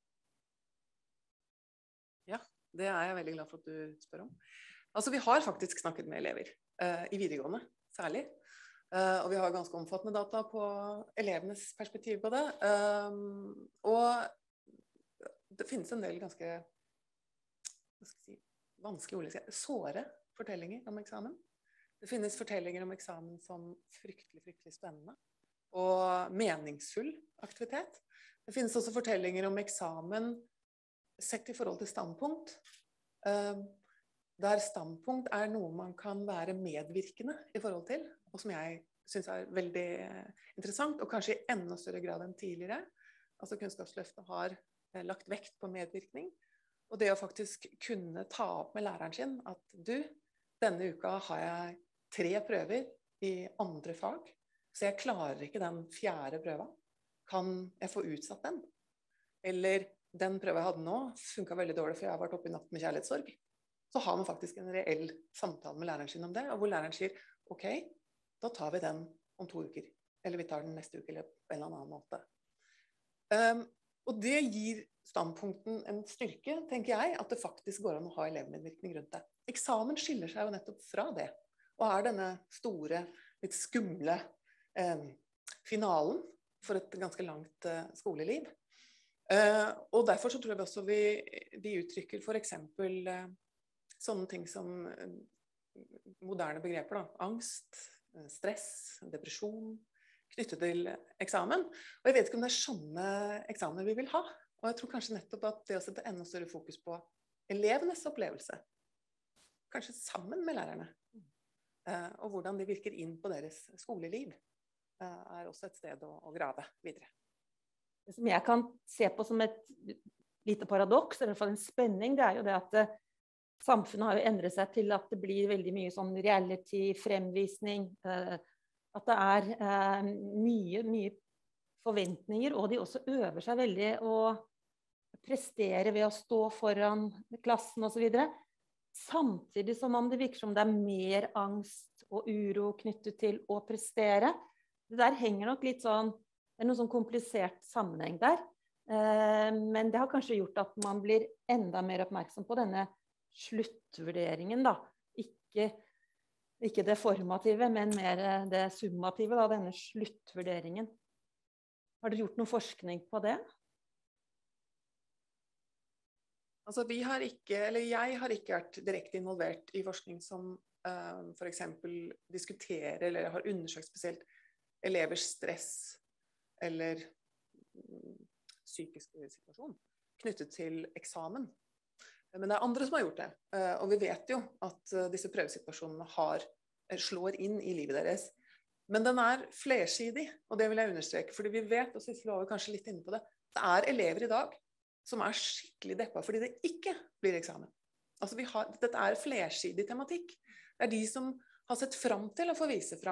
Ja, det jeg veldig glad for at du spør om. Altså vi har faktisk snakket med elever, i videregående særlig, og vi har ganske omfattende data på elevenes perspektiv på det, og det finnes en del ganske vanskelig såre fortellinger om eksamen. Det finnes fortellinger om eksamen som fryktelig spennende og meningsfull aktivitet. Det finnes også fortellinger om eksamen sett i forhold til standpunkt, der standpunkt noe man kan være medvirkende i forhold til, og som jeg synes veldig interessant, og kanskje i enda større grad enn tidligere. Altså Kunnskapsløftet har lagt vekt på medvirkning. Og det å faktisk kunne ta opp med læreren sin at denne uka har jeg 3 prøver i andre fag, så jeg klarer ikke den 4. prøven. Kan jeg få utsatt den? Eller den prøven jeg hadde nå funket veldig dårlig, for jeg har vært oppe i natt med kjærlighetssorg. Så har man faktisk en reell samtale med læreren sin om det, og hvor læreren sier, ok, da tar vi den om 2 uker, eller vi tar den neste uke, eller på en eller annen måte. Og det gir standpunkten en styrke, tenker jeg, at det faktisk går an å ha elevmedvirkning rundt det. Eksamen skiller seg jo nettopp fra det, og denne store, litt skumle finalen for et ganske langt skoleliv. Og derfor så tror jeg også vi uttrykker for eksempel sånne ting som moderne begreper, da. Angst, stress, depresjon, knyttet til eksamen. Og jeg vet ikke om det sånne eksamener vi vil ha. Og jeg tror kanskje nettopp at det å sette enda større fokus på elevenes opplevelse, kanskje sammen med lærerne, og hvordan de virker inn på deres skoleliv, også et sted å grave videre. Det som jeg kan se på som et lite paradoks, eller i hvert fall en spenning, det jo det at samfunnet har jo endret seg til at det blir veldig mye sånn reality, fremvisning, at det mye forventninger, og de også øver seg veldig å prestere ved å stå foran klassen og så videre, samtidig som om det virker som det mer angst og uro knyttet til å prestere. Det der henger nok litt sånn, det noe sånn komplisert sammenheng der, men det har kanskje gjort at man blir enda mer oppmerksom på denne sluttvurderingen da, ikke det formative, men mer det summative da, denne sluttvurderingen. Har dere gjort noe forskning på det? Altså jeg har ikke vært direkte involvert i forskning som for eksempel diskuterer eller har undersøkt spesielt elevers stress eller psykisk situasjon knyttet til eksamen. Men det andre som har gjort det, og vi vet jo at disse prøvesituasjonene slår inn i livet deres. Men den flersidig, og det vil jeg understreke, fordi vi vet, og Sissel var kanskje litt inne på det, det elever i dag som skikkelig deppet fordi det ikke blir eksamen. Altså dette flersidig tematikk. Det de som har sett fram til å få vise fram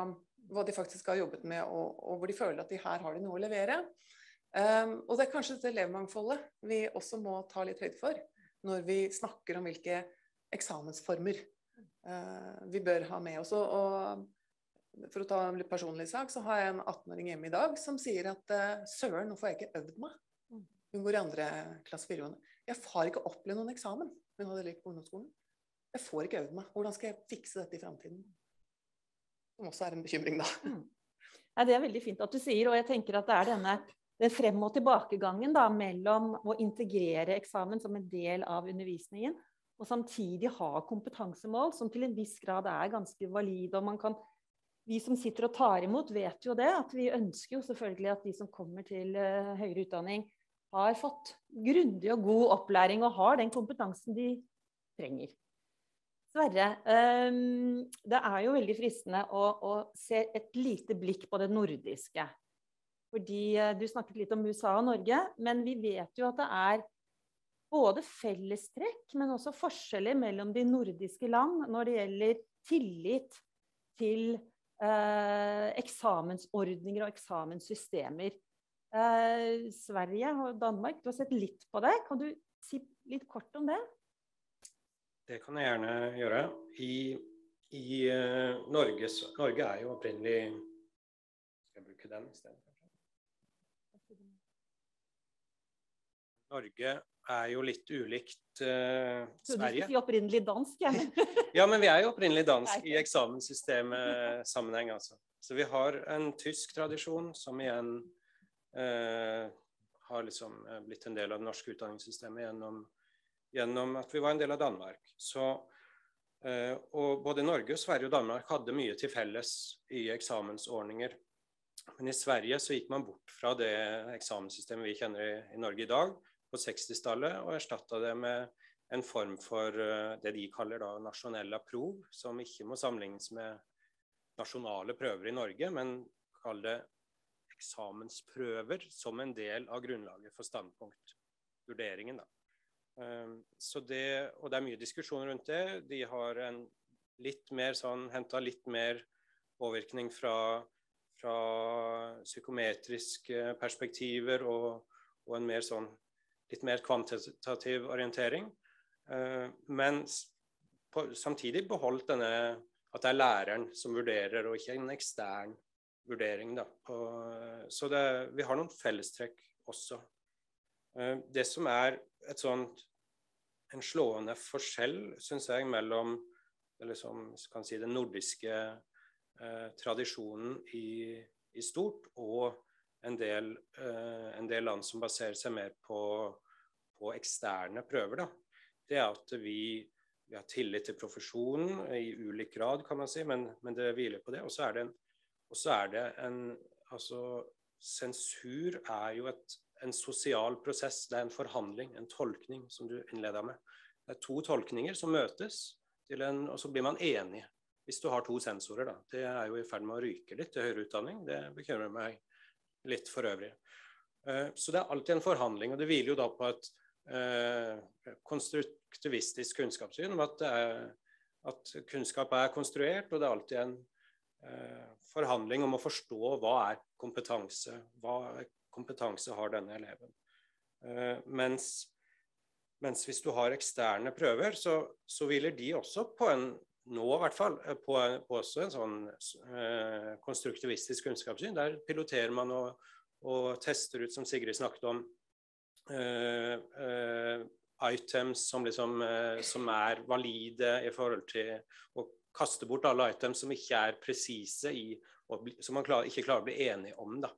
hva de faktisk har jobbet med, og hvor de føler at her har de noe å levere. Og det kanskje dette elevmangfoldet vi også må ta litt høyde for, når vi snakker om hvilke eksamensformer vi bør ha med oss. Og for å ta en litt personlig sak, så har jeg en 18-åring hjemme i dag som sier at søren, nå får jeg ikke øvd meg. Hun går i andre klasse 4. Jeg har ikke opplevd noen eksamen. Hun hadde likt på ungdomsskolen. Jeg får ikke øvd meg. Hvordan skal jeg fikse dette i fremtiden? Som også en bekymring da. Ja, det veldig fint at du sier, og jeg tenker at det den frem- og tilbakegangen da, mellom å integrere eksamen som en del av undervisningen, og samtidig ha kompetansemål som til en viss grad ganske valide, og vi som sitter og tar imot vet jo det, at vi ønsker jo selvfølgelig at de som kommer til høyere utdanning har fått grundig og god opplæring og har den kompetansen de trenger. Sverre, det jo veldig fristende å se et lite blikk på det nordiske. Fordi du snakket litt om USA og Norge, men vi vet jo at det både fellestrekk, men også forskjeller mellom de nordiske land når det gjelder tillit til eksamensordninger og eksamenssystemer. Sverige og Danmark, du har sett litt på det. Kan du si litt kort om det? Det kan jeg gjerne gjøre. I Norge jo opprinnelig... Skal jeg bruke den i stedet? Norge jo litt ulikt Sverige. Så du skal si opprinnelig dansk, Ja, men vi jo opprinnelig dansk i eksamenssystemet sammenheng, altså. Så vi har en tysk tradisjon som igjen har liksom blitt en del av det norske utdanningssystemet gjennom at vi var en del av Danmark. Så, og både Norge, Sverige og Danmark hadde mye til felles i eksamensordninger. Men i Sverige så gikk man bort fra det eksamenssystemet vi kjenner i Norge i dag, på 60-tallet, og erstattet det med en form for det de kaller da nasjonelle prov, som ikke må sammenlignes med nasjonale prøver i Norge, men kaller det eksamensprøver som en del av grunnlaget for standpunktvurderingen da. Så og det mye diskusjon rundt det. De har hentet litt mer påvirkning fra psykometriske perspektiver og en litt mer kvantitativ orientering, men samtidig beholdt at det læreren som vurderer, og ikke en ekstern vurdering da. Så vi har noen fellestrekk også. Det som en slående forskjell, synes jeg, mellom kan si, den nordiske tradisjonen i stort, og en del land som baserer seg mer på eksterne prøver da. Det at vi har tillit til profesjonen i ulik grad, kan man si, men det hviler på det. Og så det sensur jo en sosial prosess, det en forhandling, en tolkning som du innleder med. Det to tolkninger som møtes, og så blir man enige. Hvis du har to sensorer da, det jo i ferd med å ryke litt til høyere utdanning, det bekymrer meg litt for øvrig. Så det alltid en forhandling, og det hviler jo da på et konstruktivistisk kunnskapssyn, om at kunnskap konstruert, og det alltid en forhandling om å forstå hva kompetanse, hva kompetanse har denne eleven. Mens hvis du har eksterne prøver, så hviler de også på nå i hvert fall, på også en sånn konstruktivistisk kunnskapssyn. Der piloterer man og tester ut, som Sigrid snakket om, items som valide i forhold til å kaste bort alle items som ikke presise som man ikke klarer å bli enig om da.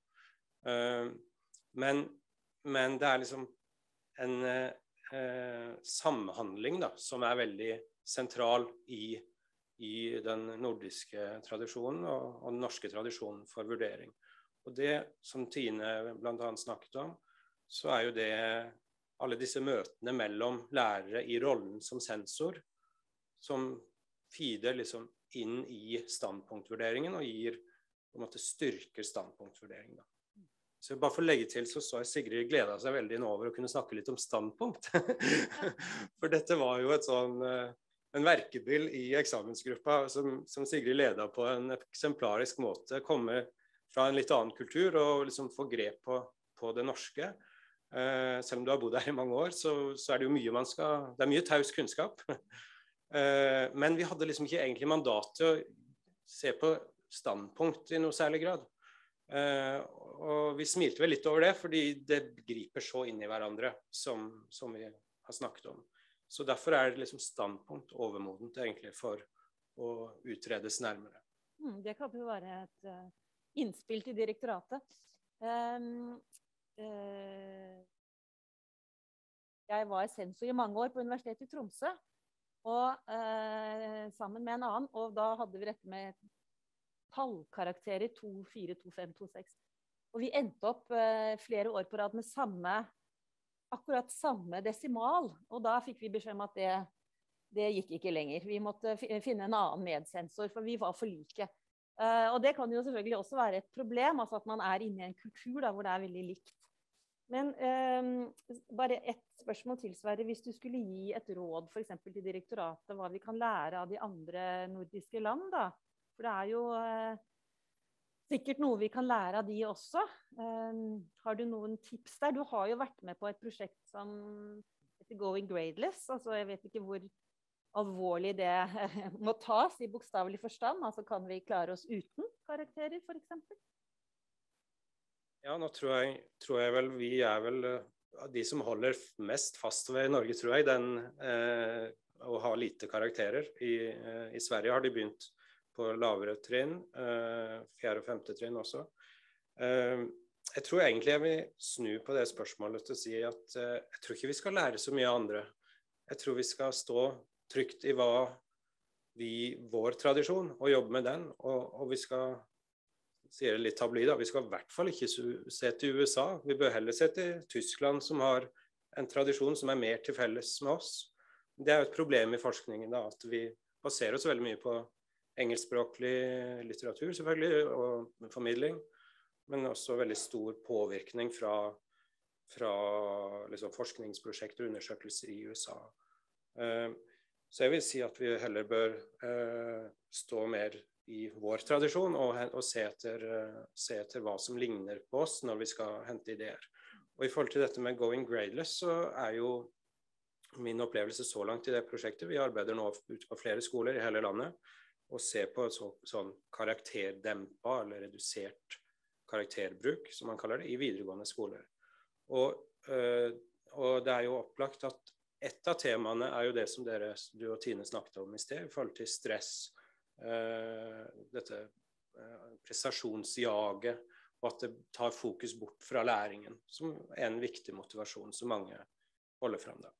Men det liksom en samhandling da, som veldig sentral i den nordiske tradisjonen og den norske tradisjonen for vurdering. Og det som Tine blant annet snakket om, så jo det alle disse møtene mellom lærere i rollen som sensor, som feeder liksom inn i standpunktvurderingen og på en måte styrker standpunktvurderingen da. Så bare for å legge til, så Sigrid gledet seg veldig nå over å kunne snakke litt om standpunkt. For dette var jo et en verkebyll i eksamensgruppa som Sigrid ledet på en eksemplarisk måte, komme fra en litt annen kultur og liksom få grep på det norske. Selv om du har bodd her i mange år, så er det jo mye det er mye taus kunnskap. Men vi hadde liksom ikke egentlig mandat til å se på standpunkt i noe særlig grad. Og vi smilte vel litt over det, fordi det griper så inn i hverandre som vi har snakket om. Så derfor er det liksom standpunkt overmodent egentlig for å utredes nærmere. Det kan jo være et innspill til direktoratet. Jeg var sensor i mange år på Universitetet i Tromsø, og sammen med en annen, og da hadde vi dette med tallkarakterer 2, 4, 2, 5, 2, 6. Og vi endte opp flere år på rad med akkurat samme desimal, og da fikk vi beskjed om at det gikk ikke lenger. Vi måtte finne en annen medsensor, for vi var for like. Og det kan jo selvfølgelig også være et problem, altså at man er inne i en kultur da, hvor det er veldig likt. Men bare et spørsmål tilsvarer, hvis du skulle gi et råd for eksempel til direktoratet, hva vi kan lære av de andre nordiske land da? For det er jo sikkert noe vi kan lære av de også. Har du noen tips der? Du har jo vært med på et prosjekt som heter Going Gradeless, altså jeg vet ikke hvor alvorlig det må tas i bokstavelig forstand, altså kan vi klare oss uten karakterer for eksempel? Ja, nå tror jeg vel, vi er vel de som holder mest fast ved i Norge, tror jeg, å ha lite karakterer. I Sverige har de begynt på lavere trinn, 4. og 5. trinn også. Jeg tror egentlig jeg vil snu på det spørsmålet til å si at jeg tror ikke vi skal lære så mye av andre. Jeg tror vi skal stå trygt i vår tradisjon og jobbe med den, og vi skal sier det litt tabloid, vi skal i hvert fall ikke se til USA. Vi bør heller se til Tyskland, som har en tradisjon som er mer til felles med oss. Det er jo et problem i forskningen, da, at vi baserer oss veldig mye på engelskspråklig litteratur, selvfølgelig, og formidling, men også veldig stor påvirkning fra liksom, forskningsprosjekter og undersøkelser i USA. Så jeg vil si at vi heller bør stå mer i vår tradisjon og se etter hva som ligner på oss når vi skal hente ideer. Og i forhold til dette med Going Gradeless, så er jo min opplevelse så langt i det prosjektet. Vi arbeider nå ute på flere skoler i hele landet og ser på sånn karakterdempa eller redusert karakterbruk, som man kaller det, i videregående skoler. Og det er jo opplagt at et av temaene er jo det som du og Tine snakket om i sted, i forhold til stress, dette prestasjonsjaget, og at det tar fokus bort fra læringen, som er en viktig motivasjon som mange holder frem da.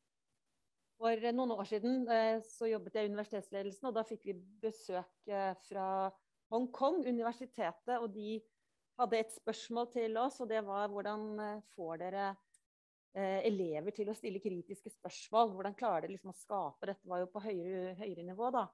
For noen år siden så jobbet jeg i universitetsledelsen, og da fikk vi besøk fra Hongkong universitetet, og de hadde et spørsmål til oss, og det var hvordan får dere elever til å stille kritiske spørsmål? Hvordan klarer dere liksom å skape dette? Var jo på høyere nivå da.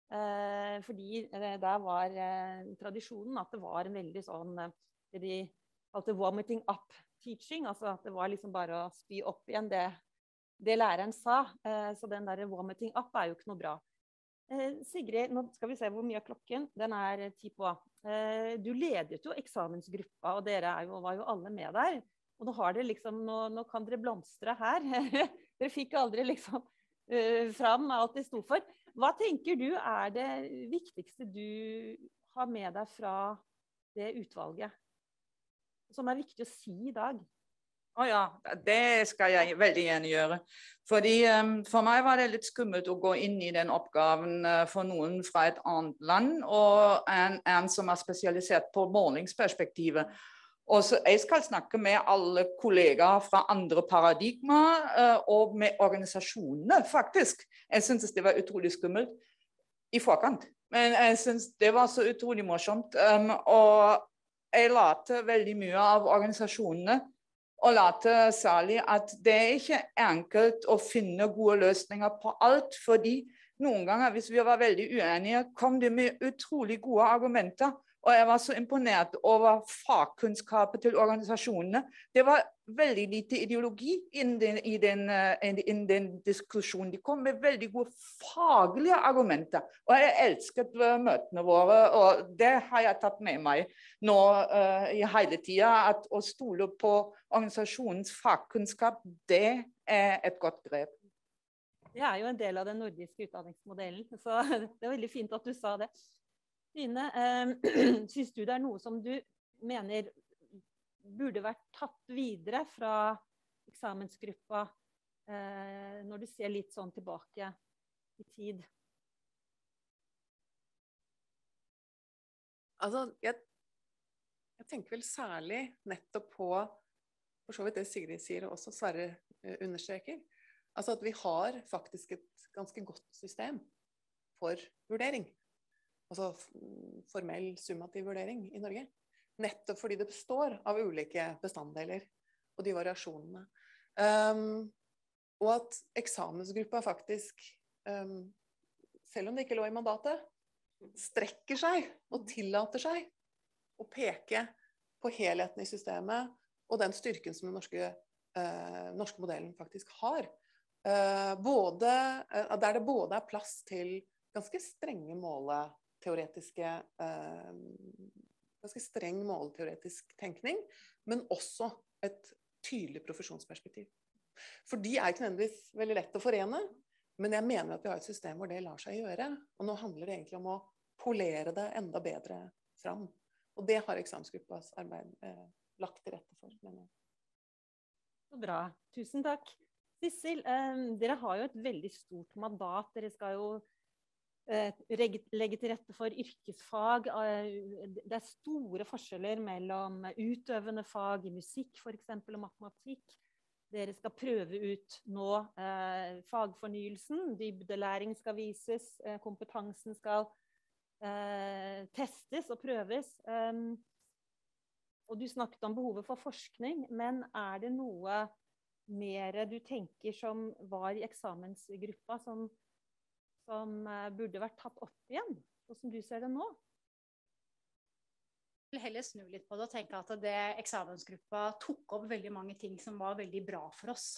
Fordi der var tradisjonen at det var en veldig sånn, det de kalte vomiting up teaching, altså at det var liksom bare å spy opp igjen det læreren sa, så den der vomiting up er jo ikke noe bra. Sigrid, nå skal vi se hvor mye av klokken, den er 10 på. Du ledet jo eksamensgruppa, og dere var jo alle med der, og nå har dere liksom, nå kan dere blomstre her, dere fikk aldri liksom fram alt det sto for. Hva tenker du er det viktigste du har med deg fra det utvalget, som er viktig å si i dag? Ja, det skal jeg veldig gjerne gjøre. Fordi for meg var det litt skummelt å gå inn i den oppgaven for noen fra et annet land, og en som er spesialisert på målingsperspektivet. Og så jeg skal snakke med alle kollegaer fra andre paradigmer og med organisasjonene, faktisk. Jeg synes det var utrolig skummelt i forkant, men jeg synes det var så utrolig morsomt. Og jeg lærte veldig mye av organisasjonene, og lærte særlig at det er ikke enkelt å finne gode løsninger på alt, fordi noen ganger, hvis vi var veldig uenige, kom det med utrolig gode argumenter Og jeg var så imponert over fagkunnskapet til organisasjonene. Det var veldig lite ideologi innen den diskusjonen. De kom med veldig gode faglige argumenter. Og jeg elsket møtene våre, og det har jeg tatt med meg nå i hele tiden. At å stole på organisasjonens fagkunnskap, det er et godt grep. Det er jo en del av den nordiske utdanningsmodellen, så det er veldig fint at du sa det. Trine, synes du det er noe som du mener burde vært tatt videre fra eksamensgruppa når du ser litt sånn tilbake i tid? Altså, jeg tenker vel særlig nettopp på, for så vidt det Sigrid sier og også Sverre understreker, altså at vi har faktisk et ganske godt system for vurdering. Altså formell summativ vurdering i Norge. Nettopp fordi det består av ulike bestanddeler og de variasjonene. Og at eksamensgruppa faktisk, selv om det ikke lå i mandatet, strekker seg og tillater seg å peke på helheten i systemet og den styrken som den norske modellen faktisk har. Der det både er plass til ganske strenge ganske streng målteoretisk tenkning, men også et tydelig profesjonsperspektiv. For de er ikke nødvendigvis veldig lett å forene, men jeg mener at vi har et system hvor det lar seg gjøre, og nå handler det egentlig om å polere det enda bedre fram. Og det har eksamensgruppas arbeid lagt til rette for, mener jeg. Så bra. Tusen takk. Sissel, dere har jo et veldig stort mandat. Dere skal jo legge til rette for yrkesfag. Det er store forskjeller mellom utøvende fag i musikk for eksempel, og matematikk. Dere skal prøve ut nå fagfornyelsen, dybdelæring skal vises, kompetansen skal testes og prøves. Og du snakket om behovet for forskning, men er det noe mer du tenker som var i eksamensgruppa som burde vært tatt opp igjen, og som du ser det nå? Jeg vil heller snu litt på det og tenke at det eksamensgruppa tok opp veldig mange ting som var veldig bra for oss.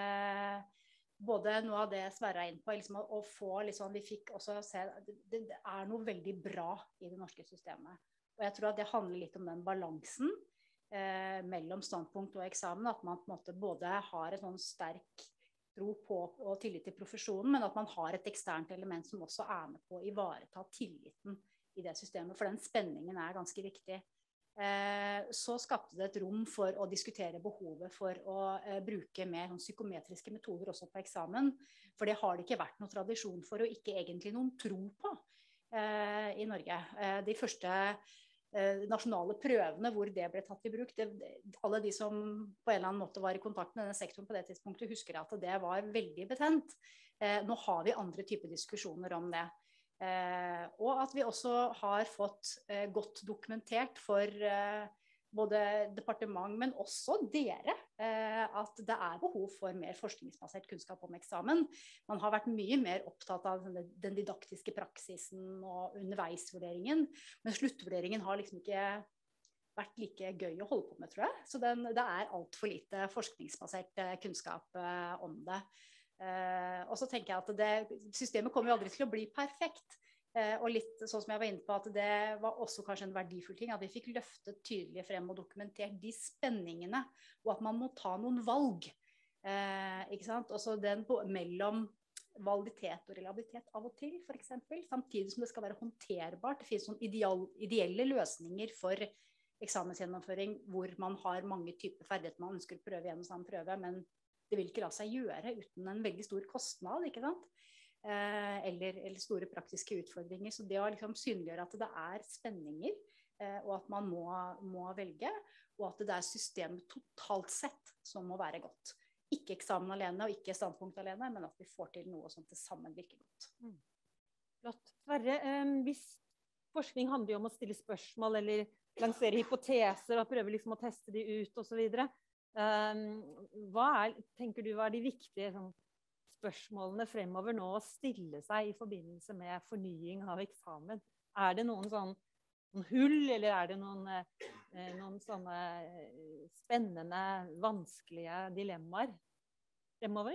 Både noe av det Sverre er inn på, liksom å få liksom, vi fikk også se, det er noe veldig bra i det norske systemet. Og jeg tror at det handler litt om den balansen mellom standpunkt og eksamen, at man på en måte både har en sånn sterk tro på og tillit til profesjonen, men at man har et eksternt element som også er med på å ivareta tilliten i det systemet, for den spenningen er ganske viktig. Så skapte det et rom for å diskutere behovet for å bruke mer psykometriske metoder også på eksamen, for det har det ikke vært noen tradisjon for, og ikke egentlig noen tro på i Norge. De første nasjonale prøvene hvor det ble tatt i bruk, alle de som på en eller annen måte var i kontakt med denne sektoren på det tidspunktet, husker at det var veldig betent. Nå har vi andre typer diskusjoner om det. Og at vi også har fått godt dokumentert for både departement, men også dere, at det er behov for mer forskningsbasert kunnskap om eksamen. Man har vært mye mer opptatt av den didaktiske praksisen og underveisvurderingen, men sluttvurderingen har liksom ikke vært like gøy å holde på med, tror jeg. Så det er alt for lite forskningsbasert kunnskap om det. Og så tenker jeg at systemet kommer jo aldri til å bli perfekt. Og litt sånn som jeg var inne på, at det var også kanskje en verdifull ting, at vi fikk løftet tydelig frem og dokumentert de spenningene, og at man må ta noen valg. Ikke sant? Også den mellom validitet og reliabilitet av og til, for eksempel, samtidig som det skal være håndterbart. Det finnes noen ideelle løsninger for eksamensgjennomføring, hvor man har mange typer ferdigheter man ønsker å prøve gjennom samme prøve, men det vil ikke la seg gjøre uten en veldig stor kostnad, ikke sant? Eller store praktiske utfordringer. Så det å liksom synliggjøre at det er spenninger, og at man må velge, og at det er systemet totalt sett som må være godt. Ikke eksamen alene og ikke standpunkt alene, men at vi får til noe som til sammen virker godt. Flott. Sverre, hvis forskning handler jo om å stille spørsmål eller lansere hypoteser og prøve liksom å teste de ut og så videre, tenker du var de viktige spørsmålene fremover nå å stille seg i forbindelse med fornying av eksamen? Er det noen sånn hull, eller er det noen sånne spennende, vanskelige dilemmaer fremover?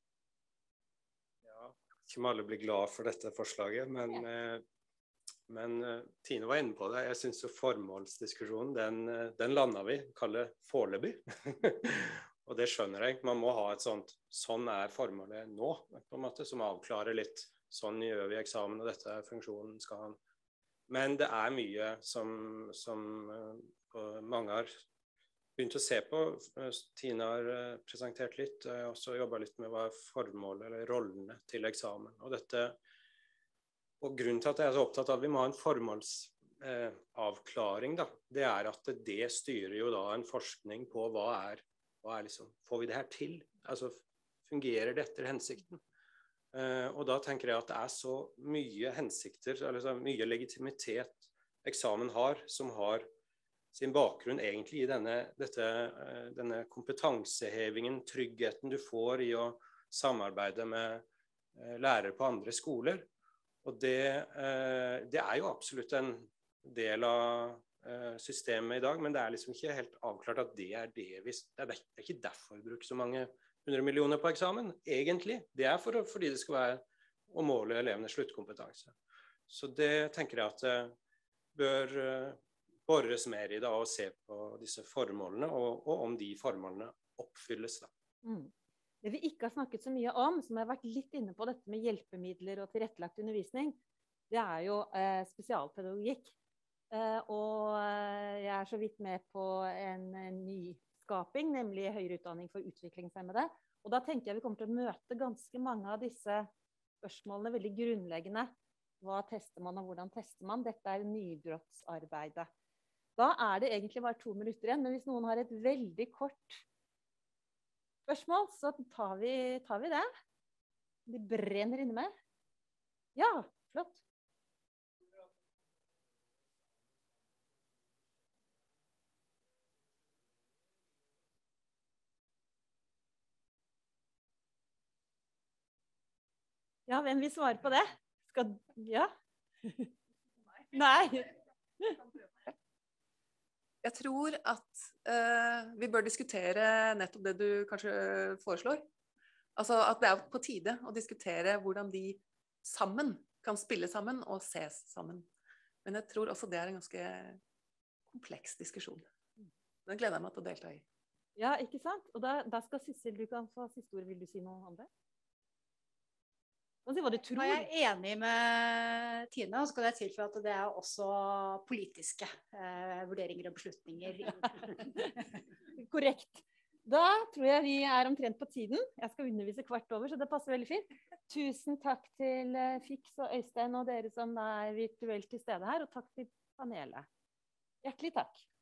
Ja, ikke om alle blir glad for dette forslaget, men Tine var inne på det. Jeg synes jo formålsdiskusjonen, den landet vi, kaller foreløpig. Og det skjønner jeg. Man må ha et sånn formålet nå, på en måte, som avklarer litt. Sånn gjør vi eksamen, og dette funksjonen skal ha. Men det mye som mange har begynt å se på. Tine har presentert litt, jeg har også jobbet litt med hva formålet eller rollene til eksamen. Og grunnen til at jeg så opptatt av at vi må ha en formålsavklaring, det at det styrer jo da en forskning på hva liksom, får vi det her til? Altså, fungerer det etter hensikten? Og da tenker jeg at det så mye hensikter, eller så mye legitimitet eksamen har, som har sin bakgrunn egentlig i denne kompetansehevingen, tryggheten du får i å samarbeide med lærere på andre skoler. Og det jo absolutt en del av systemet i dag, men det liksom ikke helt avklart at det det ikke derfor vi bruker så mange 100 millioner på eksamen, egentlig. Det fordi det skal være å måle elevenes sluttkompetanse. Så det tenker jeg at det bør borres mer i det, og se på disse formålene, og om de formålene oppfylles da. Det vi ikke har snakket så mye om, som jeg har vært litt inne på dette med hjelpemidler og tilrettelagt undervisning, det jo spesialpedagogikk. Og jeg så vidt med på en nyskaping, nemlig høyere utdanning for utviklingshemmede. Og da tenker jeg vi kommer til å møte ganske mange av disse spørsmålene veldig grunnleggende. Hva tester man, og hvordan tester man? Dette nybrottsarbeidet. Da det egentlig bare 2 minutter igjen, men hvis noen har et veldig kort spørsmål, så tar vi det. Det brenner inne med. Ja, flott. Ja, hvem vil svare på det? Ja? Nei. Jeg tror at vi bør diskutere nettopp det du kanskje foreslår. Altså at det på tide å diskutere hvordan de sammen kan spille sammen og ses sammen. Men jeg tror også det en ganske kompleks diskusjon. Den gleder jeg meg til å delta i. Ja, ikke sant? Og da skal Sissel, du kan få siste ord. Vil du si noe om det? Si hva du tror. Jeg enig med Tine, og så kan jeg tilføye at det også politiske vurderinger og beslutninger. Korrekt. Da tror jeg vi omtrent på tiden. Jeg skal undervise 15:15, så det passer veldig fint. Tusen takk til Fix og Øystein og dere som virtuelt til stede her, og takk til panelet. Hjertelig takk.